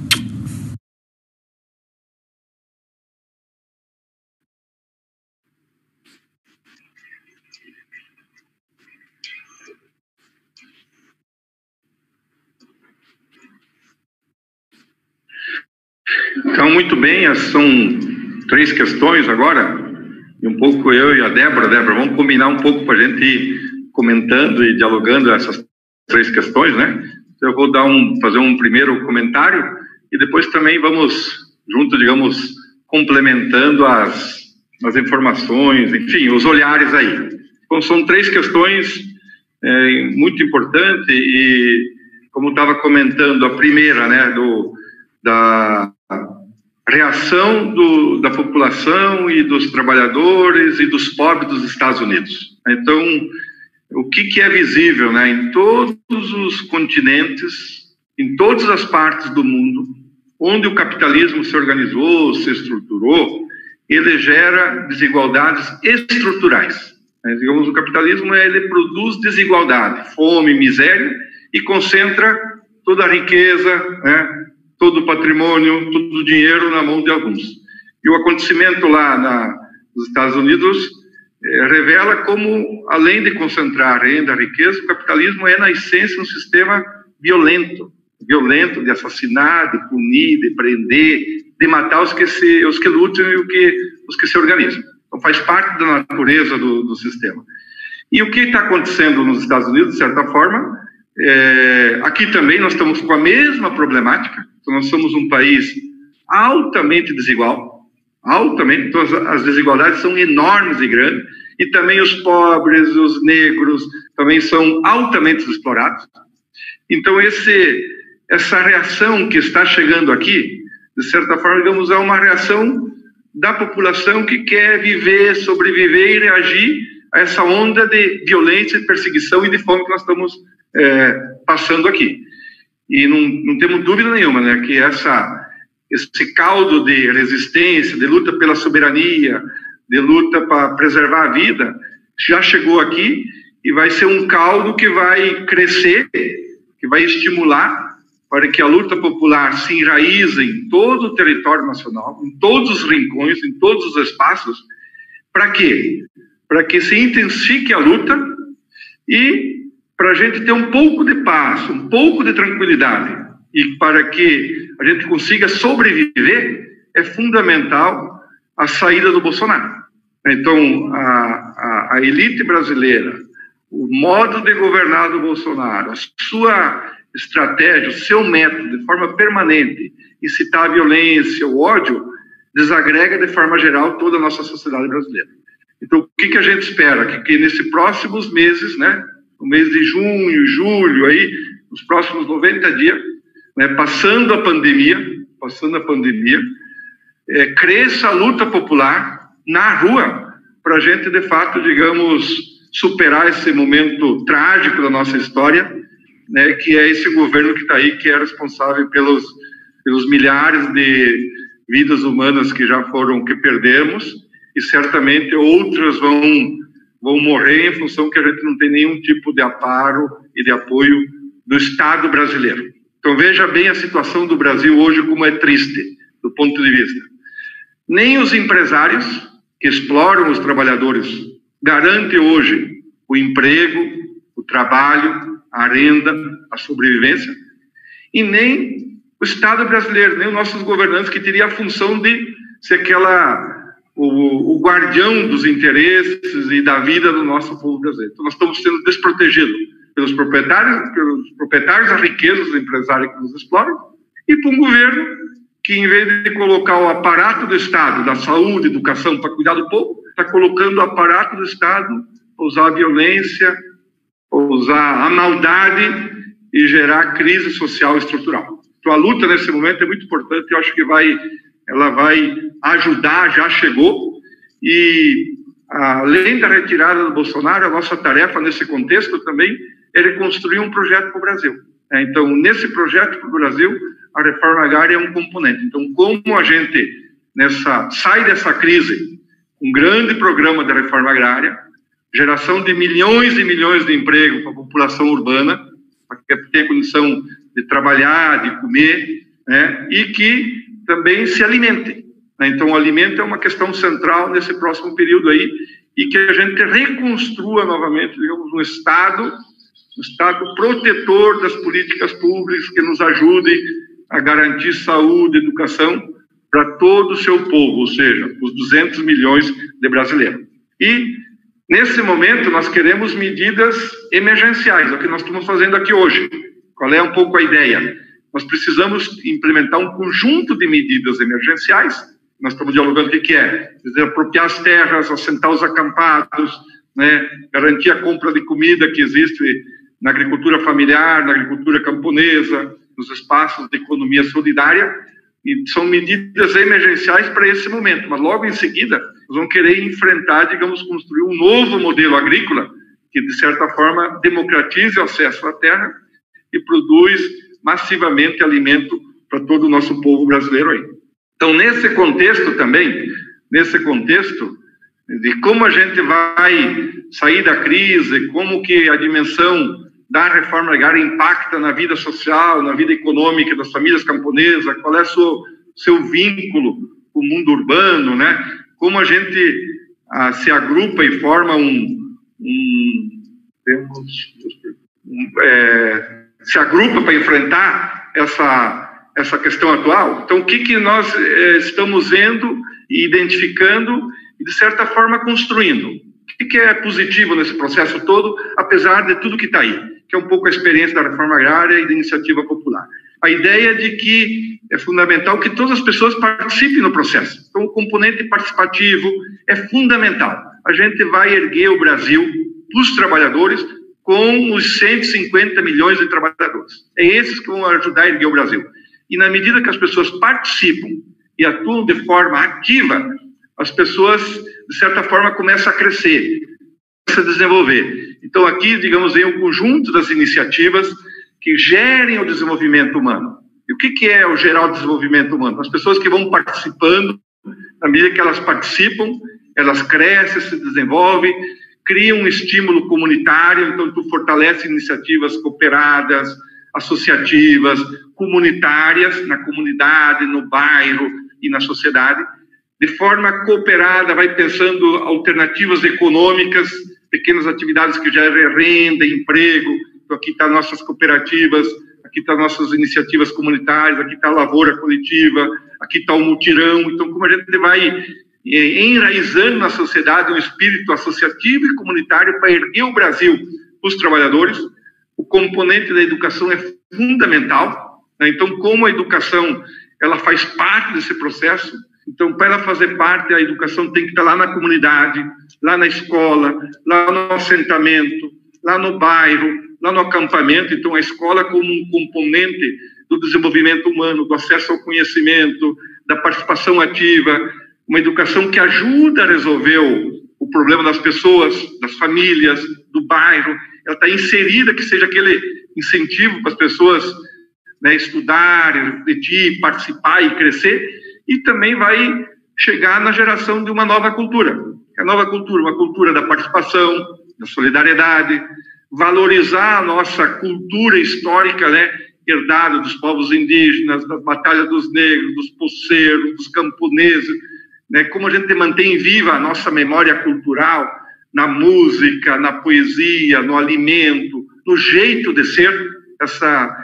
Então, muito bem, são três questões agora, e um pouco eu e a Débora, Débora, vamos combinar um pouco para a gente ir comentando e dialogando essas três questões, né? Eu vou dar um, fazer um primeiro comentário, e depois também vamos, junto, digamos, complementando as, as informações, enfim, os olhares aí. Então, são três questões é, muito importantes, e como estava comentando, a primeira, né, do, da reação do, da população e dos trabalhadores e dos pobres dos Estados Unidos. Então, o que, que é visível, né, em todos os continentes, em todas as partes do mundo, onde o capitalismo se organizou, se estruturou, ele gera desigualdades estruturais. Né? Digamos, o capitalismo, ele produz desigualdade, fome, miséria, e concentra toda a riqueza, né, todo o patrimônio, todo o dinheiro na mão de alguns. E o acontecimento lá na, nos Estados Unidos eh, revela como, além de concentrar renda, riqueza, o capitalismo é, na essência, um sistema violento, violento de assassinar, de punir, de prender, de matar os que, se, os que lutam e os que, os que se organizam. Então, faz parte da natureza do, do sistema. E o que está acontecendo nos Estados Unidos, de certa forma, é, aqui também nós estamos com a mesma problemática. Então, nós somos um país altamente desigual, altamente, então as, as desigualdades são enormes e grandes, e também os pobres, os negros, também são altamente explorados. Então, esse, essa reação que está chegando aqui, de certa forma, digamos, é uma reação da população que quer viver, sobreviver e reagir a essa onda de violência, perseguição e de fome que nós estamos é, passando aqui. E não, não temos dúvida nenhuma, né, que essa, esse caldo de resistência, de luta pela soberania, de luta para preservar a vida, já chegou aqui e vai ser um caldo que vai crescer, que vai estimular para que a luta popular se enraize em todo o território nacional, em todos os rincões, em todos os espaços. Para quê? Para que se intensifique a luta e para a gente ter um pouco de paz, um pouco de tranquilidade, e para que a gente consiga sobreviver, é fundamental a saída do Bolsonaro. Então, a, a, a elite brasileira, o modo de governar do Bolsonaro, a sua estratégia, o seu método, de forma permanente, incitar a violência, o ódio, desagrega de forma geral toda a nossa sociedade brasileira. Então, o que, que a gente espera? Que, que nesses próximos meses, né, no mês de junho, julho, aí, nos próximos noventa dias, né, passando a pandemia, passando a pandemia, é, cresça a luta popular na rua, para a gente, de fato, digamos, superar esse momento trágico da nossa história, né, que é esse governo que está aí, que é responsável pelos, pelos milhares de vidas humanas que já foram, que perdemos, e certamente outras vão, vão morrer em função que a gente não tem nenhum tipo de amparo e de apoio do Estado brasileiro. Então veja bem a situação do Brasil hoje, como é triste, do ponto de vista. Nem os empresários que exploram os trabalhadores garantem hoje o emprego, o trabalho, a renda, a sobrevivência, e nem o Estado brasileiro, nem os nossos governantes, que teriam a função de ser aquela, o, o guardião dos interesses e da vida do nosso povo brasileiro. Então nós estamos sendo desprotegidos pelos proprietários, pelos proprietários da riqueza, os empresários que nos exploram, e por um governo que, em vez de colocar o aparato do Estado, da saúde, educação, para cuidar do povo, está colocando o aparato do Estado para usar a violência, para usar a maldade e gerar crise social estrutural. Então a luta nesse momento é muito importante, eu acho que vai, ela vai ajudar, já chegou, e além da retirada do Bolsonaro, a nossa tarefa nesse contexto também é reconstruir um projeto para o Brasil. Então, nesse projeto para o Brasil, a reforma agrária é um componente. Então, como a gente nessa, sai dessa crise, um grande programa de reforma agrária, geração de milhões e milhões de empregos para a população urbana, para que tenha condição de trabalhar, de comer, né, e que também se alimente. Então, o alimento é uma questão central nesse próximo período aí, e que a gente reconstrua novamente, digamos, um Estado, um Estado protetor das políticas públicas, que nos ajude a garantir saúde, educação para todo o seu povo, ou seja, os duzentos milhões de brasileiros. E, nesse momento, nós queremos medidas emergenciais, é o que nós estamos fazendo aqui hoje. Qual é um pouco a ideia? Nós precisamos implementar um conjunto de medidas emergenciais. Nós estamos dialogando o que, que é, apropriar as terras, assentar os acampados, né, garantir a compra de comida que existe na agricultura familiar, na agricultura camponesa, nos espaços de economia solidária, e são medidas emergenciais para esse momento, mas logo em seguida nós vamos querer enfrentar, digamos, construir um novo modelo agrícola que, de certa forma, democratize o acesso à terra e produz massivamente alimento para todo o nosso povo brasileiro aí. Então, nesse contexto também, nesse contexto de como a gente vai sair da crise, como que a dimensão da reforma agrária impacta na vida social, na vida econômica das famílias camponesas, qual é o seu, seu vínculo com o mundo urbano, né? Como a gente ah, se agrupa e forma um... um, temos, um é, se agrupa para enfrentar essa, essa questão atual. Então, o que, que nós é, estamos vendo e identificando e, de certa forma, construindo? O que, que é positivo nesse processo todo, apesar de tudo que está aí? Que é um pouco a experiência da reforma agrária e da iniciativa popular. A ideia de que é fundamental que todas as pessoas participem no processo. Então, o componente participativo é fundamental. A gente vai erguer o Brasil dos trabalhadores com os cento e cinquenta milhões de trabalhadores. É esses que vão ajudar a erguer o Brasil. E na medida que as pessoas participam e atuam de forma ativa, as pessoas, de certa forma, começam a crescer, começam a desenvolver. Então, aqui, digamos, vem um conjunto das iniciativas que gerem o desenvolvimento humano. E o que, que é o gerar o desenvolvimento humano? As pessoas que vão participando, na medida que elas participam, elas crescem, se desenvolvem, criam um estímulo comunitário, então tu fortalece iniciativas cooperadas, associativas, comunitárias, na comunidade, no bairro e na sociedade. De forma cooperada, vai pensando alternativas econômicas, pequenas atividades que gerem renda, emprego. Então, aqui estão nossas cooperativas, aqui estão nossas iniciativas comunitárias, aqui está a lavoura coletiva, aqui está o mutirão. Então, como a gente vai enraizando na sociedade um espírito associativo e comunitário para erguer o Brasil, os trabalhadores, o componente da educação é fundamental, né? Então, como a educação ela faz parte desse processo, então, para ela fazer parte, a educação tem que estar lá na comunidade, lá na escola, lá no assentamento, lá no bairro, lá no acampamento. Então, a escola como um componente do desenvolvimento humano, do acesso ao conhecimento, da participação ativa, uma educação que ajuda a resolver o, o problema das pessoas, das famílias, do bairro. Ela está inserida, que seja aquele incentivo para as pessoas, né, estudar, refletir, participar e crescer, e também vai chegar na geração de uma nova cultura. A nova cultura, uma cultura da participação, da solidariedade, valorizar a nossa cultura histórica, né, herdada dos povos indígenas, das batalhas dos negros, dos poceiros, dos camponeses, né, como a gente mantém viva a nossa memória cultural na música, na poesia, no alimento, no jeito de ser, essa,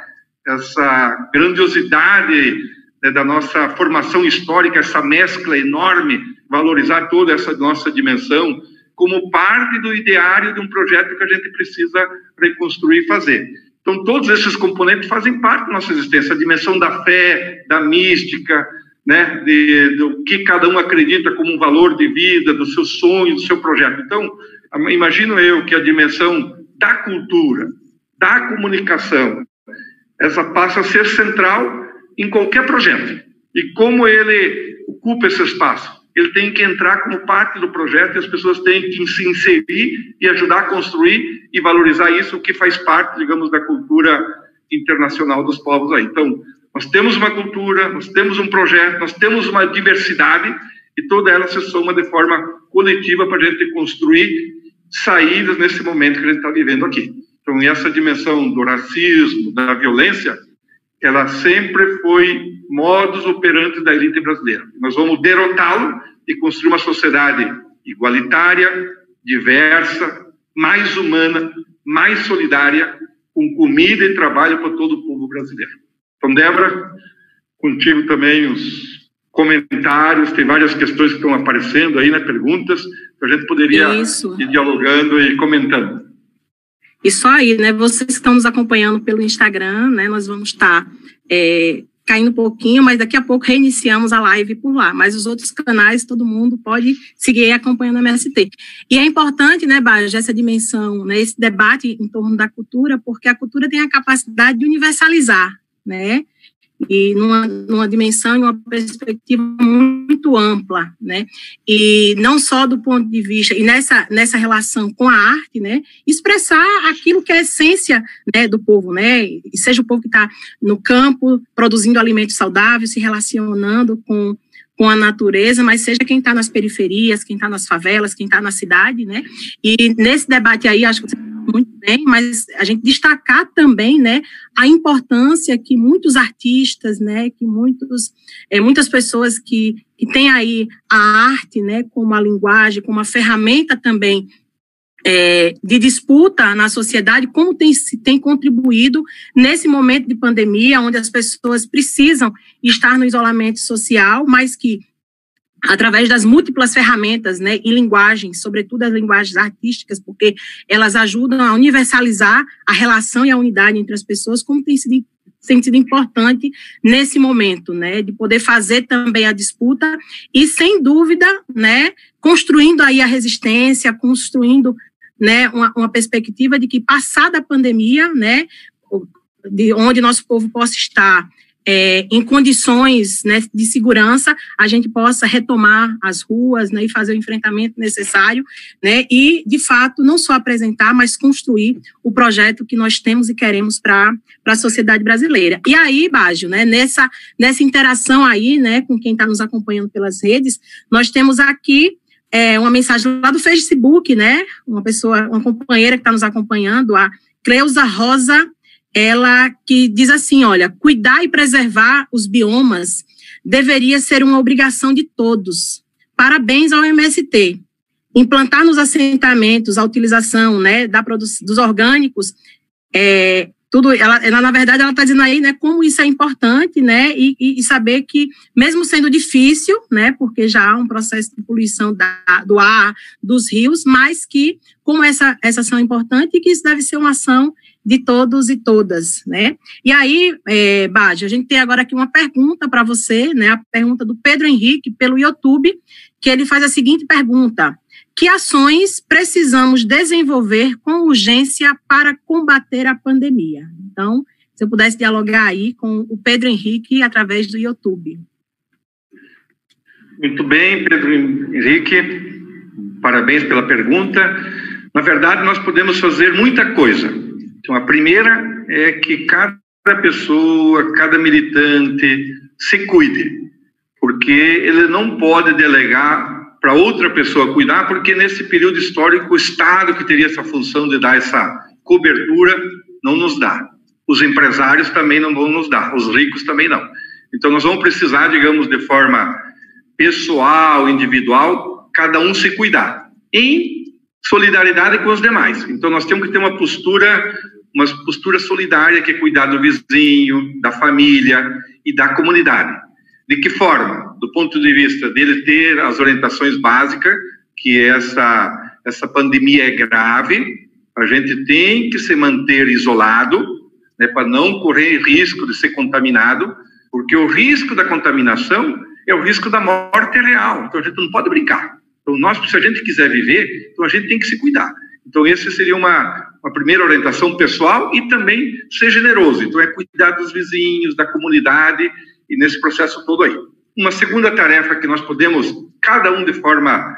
essa grandiosidade, né, da nossa formação histórica, essa mescla enorme, valorizar toda essa nossa dimensão como parte do ideário de um projeto que a gente precisa reconstruir e fazer. Então, todos esses componentes fazem parte da nossa existência, a dimensão da fé, da mística, né, de, do que cada um acredita como um valor de vida, do seu sonho, do seu projeto. Então, imagino eu que a dimensão da cultura, da comunicação, essa passa a ser central em qualquer projeto. E como ele ocupa esse espaço? Ele tem que entrar como parte do projeto e as pessoas têm que se inserir e ajudar a construir e valorizar isso, que faz parte, digamos, da cultura internacional dos povos aí. Então, nós temos uma cultura, nós temos um projeto, nós temos uma diversidade e toda ela se soma de forma coletiva para a gente construir saídas nesse momento que a gente está vivendo aqui. Então, essa dimensão do racismo, da violência, ela sempre foi modus operandi da elite brasileira. Nós vamos derrotá-lo e construir uma sociedade igualitária, diversa, mais humana, mais solidária, com comida e trabalho para todo o povo brasileiro. Então, Débora, contigo também os comentários, tem várias questões que estão aparecendo aí, né, perguntas, que a gente poderia Isso. ir dialogando e comentando. E só aí, né, vocês que estão nos acompanhando pelo Instagram, né, nós vamos estar é, caindo um pouquinho, mas daqui a pouco reiniciamos a live por lá. Mas os outros canais, todo mundo pode seguir acompanhando a M S T. E é importante, né, Baja, essa dimensão, né, esse debate em torno da cultura, porque a cultura tem a capacidade de universalizar, né, e numa, numa dimensão e numa perspectiva muito ampla, né, e não só do ponto de vista, e nessa, nessa relação com a arte, né, expressar aquilo que é a essência, né, do povo, né, e seja o povo que está no campo, produzindo alimentos saudáveis, se relacionando com, com a natureza, mas seja quem está nas periferias, quem está nas favelas, quem está na cidade, né, e nesse debate aí, acho que você muito bem, mas a gente destacar também, né, a importância que muitos artistas, né, que muitos, é, muitas pessoas que, que têm aí a arte, né, como a linguagem, como uma ferramenta também é, de disputa na sociedade, como tem, tem contribuído nesse momento de pandemia, onde as pessoas precisam estar no isolamento social, mas que através das múltiplas ferramentas, né, e linguagens, sobretudo as linguagens artísticas, porque elas ajudam a universalizar a relação e a unidade entre as pessoas, como tem sido, tem sido importante nesse momento, né, de poder fazer também a disputa e, sem dúvida, né, construindo aí a resistência, construindo, né, uma, uma perspectiva de que, passada a pandemia, né, de onde nosso povo possa estar é, em condições, né, de segurança, a gente possa retomar as ruas, né, e fazer o enfrentamento necessário, né, e, de fato, não só apresentar, mas construir o projeto que nós temos e queremos para a sociedade brasileira. E aí, Baggio, né, nessa, nessa interação aí, né, com quem está nos acompanhando pelas redes, nós temos aqui é, uma mensagem lá do Facebook, né, uma pessoa, uma companheira que está nos acompanhando, a Cleusa Rosa, ela que diz assim, olha, cuidar e preservar os biomas deveria ser uma obrigação de todos. Parabéns ao M S T. Implantar nos assentamentos a utilização, né, da produção dos orgânicos, é, tudo, ela, ela, na verdade, ela está dizendo aí, né, como isso é importante, né, e, e saber que, mesmo sendo difícil, né, porque já há um processo de poluição da, do ar, dos rios, mas que, como essa, essa ação é importante, e que isso deve ser uma ação de todos e todas, né? E aí, é, Baggio, a gente tem agora aqui uma pergunta para você, né? A pergunta do Pedro Henrique pelo YouTube, que ele faz a seguinte pergunta: que ações precisamos desenvolver com urgência para combater a pandemia? Então, se eu pudesse dialogar aí com o Pedro Henrique através do YouTube. Muito bem, Pedro Henrique, parabéns pela pergunta. Na verdade, nós podemos fazer muita coisa. Então, a primeira é que cada pessoa, cada militante se cuide, porque ele não pode delegar para outra pessoa cuidar, porque nesse período histórico o Estado, que teria essa função de dar essa cobertura, não nos dá. Os empresários também não vão nos dar, os ricos também não. Então, nós vamos precisar, digamos, de forma pessoal, individual, cada um se cuidar, em solidariedade com os demais. Então, nós temos que ter uma postura, uma postura solidária, que é cuidar do vizinho, da família e da comunidade. De que forma? Do ponto de vista dele ter as orientações básicas, que essa, essa pandemia é grave, a gente tem que se manter isolado, né, para não correr risco de ser contaminado, porque o risco da contaminação é o risco da morte real. Então, a gente não pode brincar. Então, nós, se a gente quiser viver, então a gente tem que se cuidar. Então, essa seria uma, uma primeira orientação pessoal e também ser generoso. Então, é cuidar dos vizinhos, da comunidade e nesse processo todo aí. Uma segunda tarefa que nós podemos, cada um de forma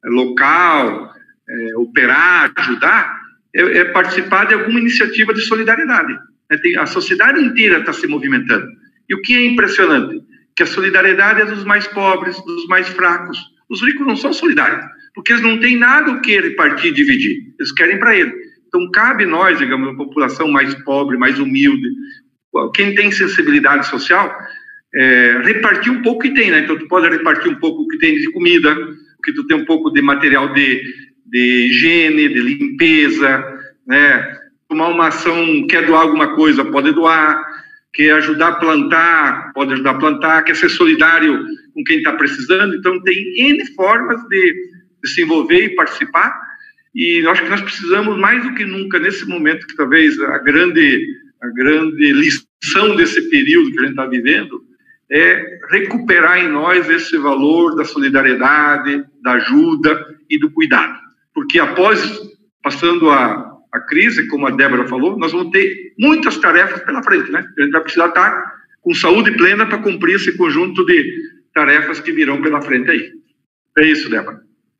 local, é, operar, ajudar, é, é participar de alguma iniciativa de solidariedade. É, tem, a sociedade inteira está se movimentando. E o que é impressionante? Que a solidariedade é dos mais pobres, dos mais fracos. Os ricos não são solidários, porque eles não têm nada o que repartir e dividir. Eles querem para eles. Então, cabe nós, digamos, a população mais pobre, mais humilde, quem tem sensibilidade social, é, repartir um pouco o que tem, né? Então, tu pode repartir um pouco o que tem de comida, o que tu tem um pouco de material de, de higiene, de limpeza, né? Tomar uma ação, quer doar alguma coisa, pode doar, quer ajudar a plantar, pode ajudar a plantar, quer ser solidário com quem está precisando. Então, tem N formas de, de se envolver e participar, e eu acho que nós precisamos mais do que nunca, nesse momento, que talvez a grande, a grande lição desse período que a gente está vivendo é recuperar em nós esse valor da solidariedade, da ajuda e do cuidado. Porque após, passando a, a crise, como a Débora falou, nós vamos ter muitas tarefas pela frente, né? A gente vai precisar estar com saúde plena para cumprir esse conjunto de tarefas que virão pela frente aí. É isso, Débora.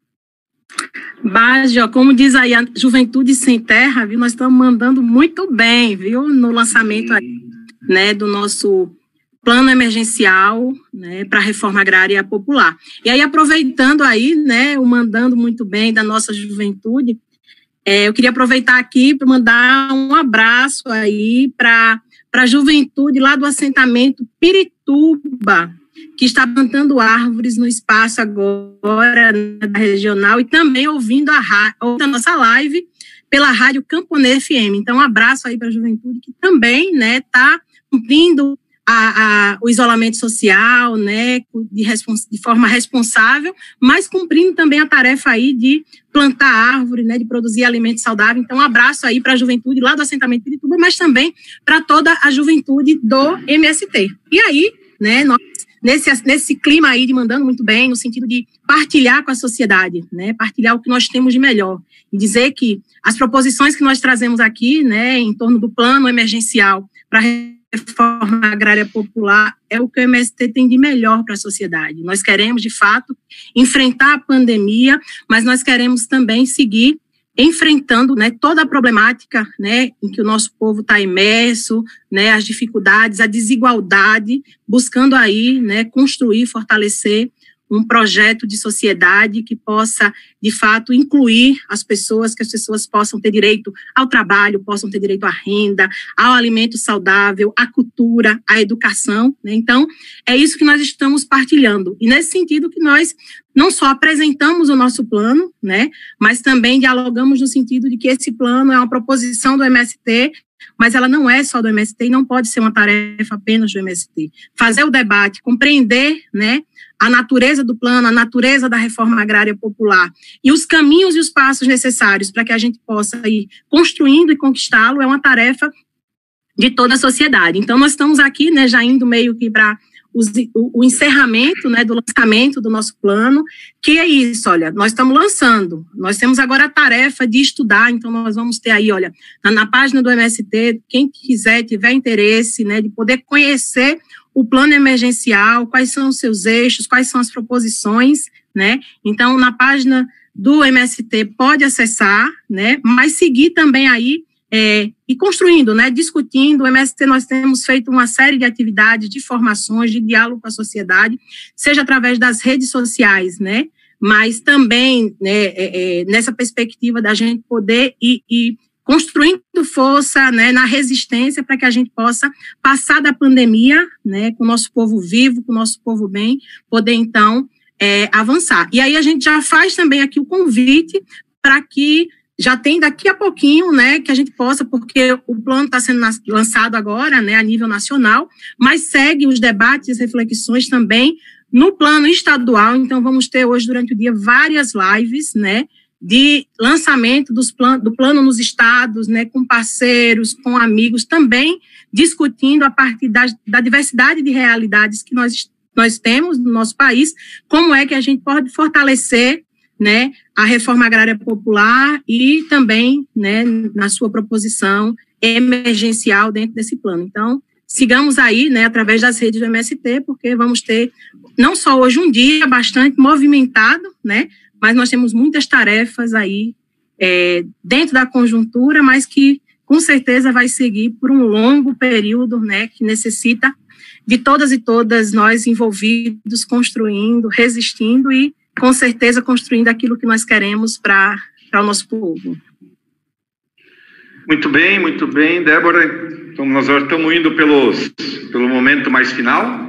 Baggio, como diz aí a Juventude Sem Terra, viu? Nós estamos mandando muito bem, viu? No lançamento aí, né, do nosso plano emergencial, né, para a reforma agrária popular. E aí, aproveitando aí, né, o mandando muito bem da nossa juventude, é, eu queria aproveitar aqui para mandar um abraço aí para a juventude lá do assentamento Pirituba, que está plantando árvores no espaço agora, né, da regional, e também ouvindo a, ouvindo a nossa live pela Rádio Camponé F M. Então, um abraço aí para a juventude que também, né, está cumprindo a, a, o isolamento social, né, de, respons, de forma responsável, mas cumprindo também a tarefa aí de plantar árvore, né, de produzir alimento saudável. Então, um abraço aí para a juventude lá do assentamento Pirituba, mas também para toda a juventude do M S T. E aí, né, nós nesse, nesse clima aí de mandando muito bem, no sentido de partilhar com a sociedade, né, partilhar o que nós temos de melhor, e dizer que as proposições que nós trazemos aqui, né, em torno do plano emergencial para reforma agrária popular é o que o M S T tem de melhor para a sociedade. Nós queremos, de fato, enfrentar a pandemia, mas nós queremos também seguir enfrentando, né, toda a problemática, né, em que o nosso povo está imerso, né, as dificuldades, a desigualdade, buscando aí, né, construir, fortalecer um projeto de sociedade que possa, de fato, incluir as pessoas, que as pessoas possam ter direito ao trabalho, possam ter direito à renda, ao alimento saudável, à cultura, à educação, né? Então, é isso que nós estamos partilhando. E nesse sentido que nós não só apresentamos o nosso plano, né, mas também dialogamos no sentido de que esse plano é uma proposição do M S T, mas ela não é só do M S T e não pode ser uma tarefa apenas do M S T. Fazer o debate, compreender, né, a natureza do plano, a natureza da reforma agrária popular e os caminhos e os passos necessários para que a gente possa ir construindo e conquistá-lo é uma tarefa de toda a sociedade. Então, nós estamos aqui, né, já indo meio que para o, o encerramento, né, do lançamento do nosso plano, que é isso, olha, nós estamos lançando, nós temos agora a tarefa de estudar, então nós vamos ter aí, olha, na, na página do M S T, quem quiser, tiver interesse, né, de poder conhecer o plano emergencial, quais são os seus eixos, quais são as proposições, né, então na página do M S T pode acessar, né, mas seguir também aí, É, e construindo, né, discutindo. O M S T nós temos feito uma série de atividades, de formações, de diálogo com a sociedade, seja através das redes sociais, né, mas também, né, é, é, nessa perspectiva da gente poder ir, ir construindo força, né, na resistência para que a gente possa passar da pandemia, né, com o nosso povo vivo, com o nosso povo bem, poder então é, avançar. E aí a gente já faz também aqui o convite para que já tem daqui a pouquinho, né, que a gente possa, porque o plano está sendo lançado agora, né, a nível nacional, mas segue os debates e reflexões também no plano estadual. Então vamos ter hoje, durante o dia, várias lives, né, de lançamento dos plan do plano nos estados, né, com parceiros, com amigos, também discutindo a partir da, da diversidade de realidades que nós, nós temos no nosso país, como é que a gente pode fortalecer, né, a reforma agrária popular e também, né, na sua proposição emergencial dentro desse plano. Então, sigamos aí, né, através das redes do M S T, porque vamos ter, não só hoje um dia bastante movimentado, né, mas nós temos muitas tarefas aí é, dentro da conjuntura, mas que com certeza vai seguir por um longo período, né, que necessita de todas e todas nós envolvidos, construindo, resistindo e com certeza construindo aquilo que nós queremos para o nosso povo. Muito bem, muito bem, Débora. Então, nós já estamos indo pelos, pelo momento mais final,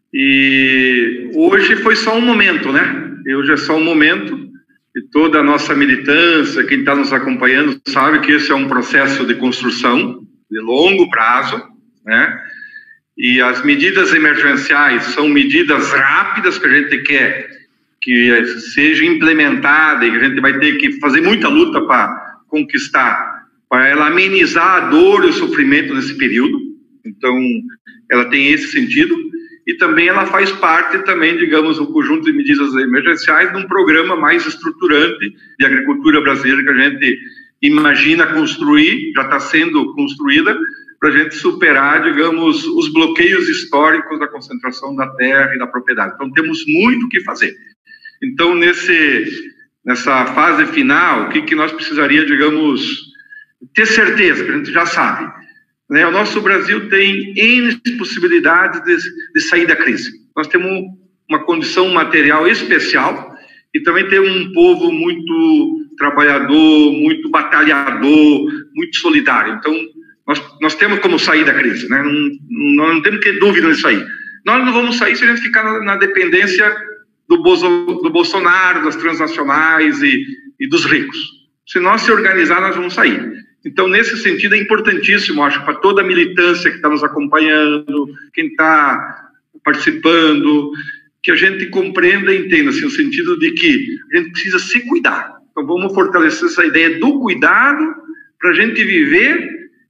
e hoje foi só um momento, né? E hoje é só um momento, e toda a nossa militância, quem está nos acompanhando, sabe que esse é um processo de construção de longo prazo, né? E as medidas emergenciais são medidas rápidas que a gente quer que seja implementada e que a gente vai ter que fazer muita luta para conquistar, para ela amenizar a dor e o sofrimento nesse período. Então, ela tem esse sentido, e também ela faz parte também, digamos, do conjunto de medidas emergenciais de um programa mais estruturante de agricultura brasileira que a gente imagina construir, já está sendo construída, para a gente superar, digamos, os bloqueios históricos da concentração da terra e da propriedade. Então, temos muito o que fazer. Então, nesse, nessa fase final, o que, que nós precisaria, digamos, ter certeza, que a gente já sabe, né? O nosso Brasil tem N possibilidades de, de sair da crise. Nós temos uma condição material especial e também temos um povo muito trabalhador, muito batalhador, muito solidário. Então, nós, nós temos como sair da crise, né? Não, não, não temos que ter dúvida nisso aí. Nós não vamos sair se a gente ficar na, na dependência Do, Bolso, do Bolsonaro, das transnacionais e, e dos ricos. Se nós se organizar, nós vamos sair. Então, nesse sentido, é importantíssimo, acho, para toda a militância que está nos acompanhando, quem está participando, que a gente compreenda e entenda, assim, no sentido de que a gente precisa se cuidar. Então, vamos fortalecer essa ideia do cuidado para a gente viver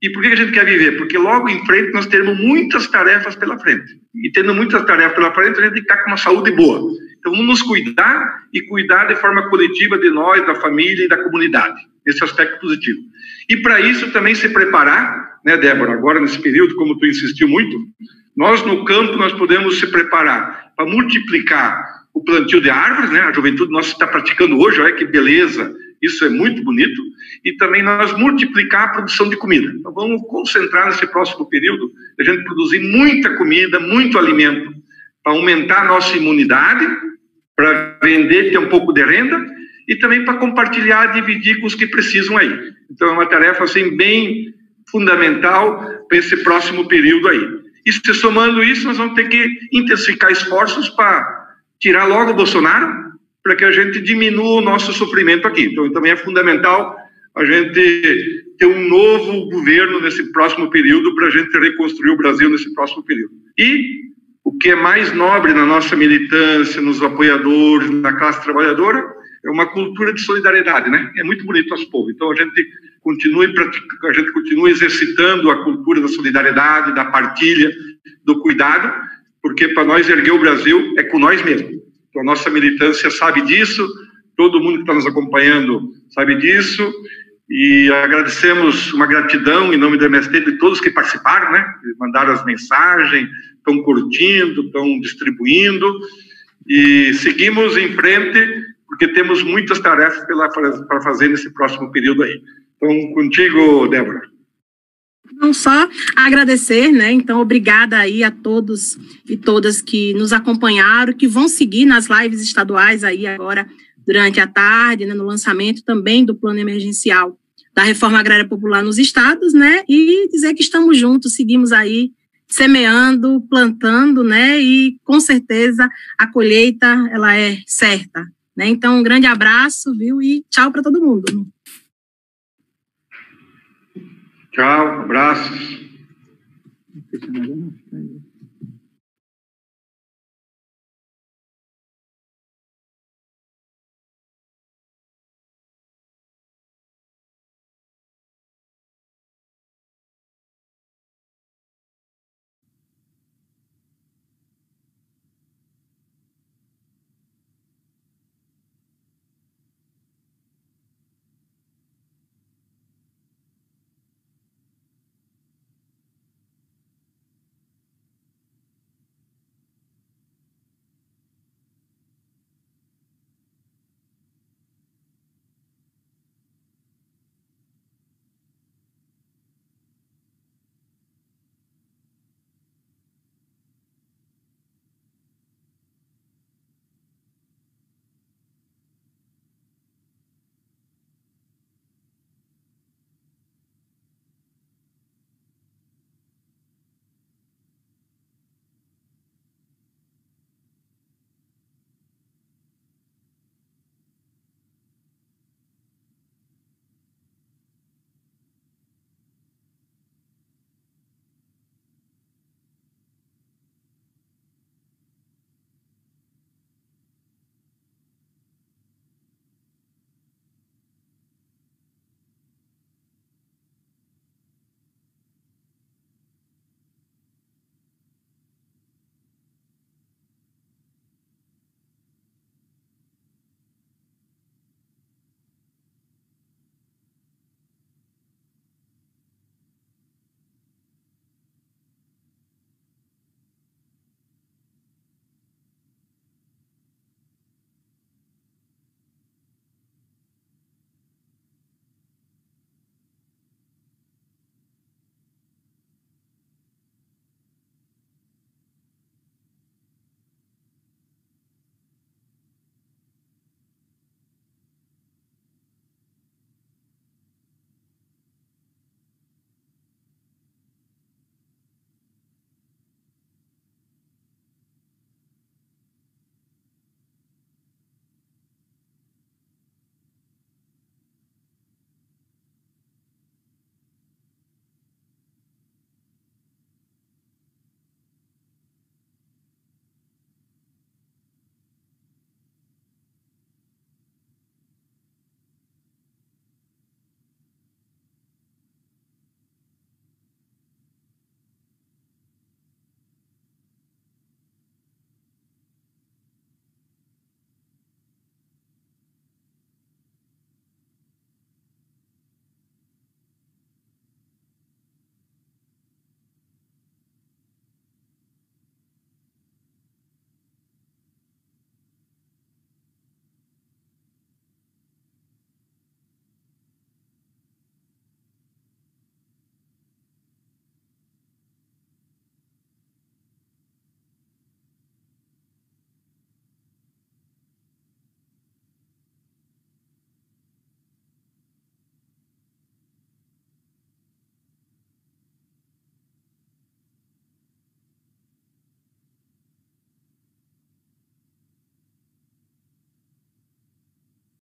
E por que a gente quer viver? Porque logo em frente nós teremos muitas tarefas pela frente. E tendo muitas tarefas pela frente, a gente tem que estar com uma saúde boa. Então vamos nos cuidar e cuidar de forma coletiva de nós, da família e da comunidade. Esse aspecto positivo. E para isso também se preparar, né, Débora, agora nesse período, como tu insistiu muito, nós no campo nós podemos se preparar para multiplicar o plantio de árvores, né, a juventude nossa está praticando hoje, olha que beleza, isso é muito bonito, e também nós multiplicar a produção de comida. Então vamos concentrar nesse próximo período, a gente produzir muita comida, muito alimento, para aumentar a nossa imunidade, para vender, ter um pouco de renda, e também para compartilhar, dividir com os que precisam aí. Então é uma tarefa assim, bem fundamental para esse próximo período aí. E se somando isso, nós vamos ter que intensificar esforços para tirar logo o Bolsonaro, para que a gente diminua o nosso sofrimento aqui. Então também é fundamental a gente ter um novo governo nesse próximo período, para a gente reconstruir o Brasil nesse próximo período. E o que é mais nobre na nossa militância, nos apoiadores, na classe trabalhadora, é uma cultura de solidariedade, né? É muito bonito nosso povo. Então a gente continue a gente continue exercitando a cultura da solidariedade, da partilha, do cuidado, porque para nós erguer o Brasil é com nós mesmos. Então a nossa militância sabe disso, todo mundo que está nos acompanhando sabe disso, e agradecemos, uma gratidão em nome do M S T de todos que participaram, né? Mandaram as mensagens, estão curtindo, estão distribuindo, e seguimos em frente, porque temos muitas tarefas para fazer nesse próximo período aí. Então, contigo, Débora. Não só agradecer, né? Então, obrigada aí a todos e todas que nos acompanharam, que vão seguir nas lives estaduais aí agora, durante a tarde, né, no lançamento também do plano emergencial da Reforma Agrária Popular nos estados, né? E dizer que estamos juntos, seguimos aí semeando, plantando, né? E com certeza a colheita, ela é certa. Né? Então, um grande abraço, viu? E tchau para todo mundo. Tchau, abraços.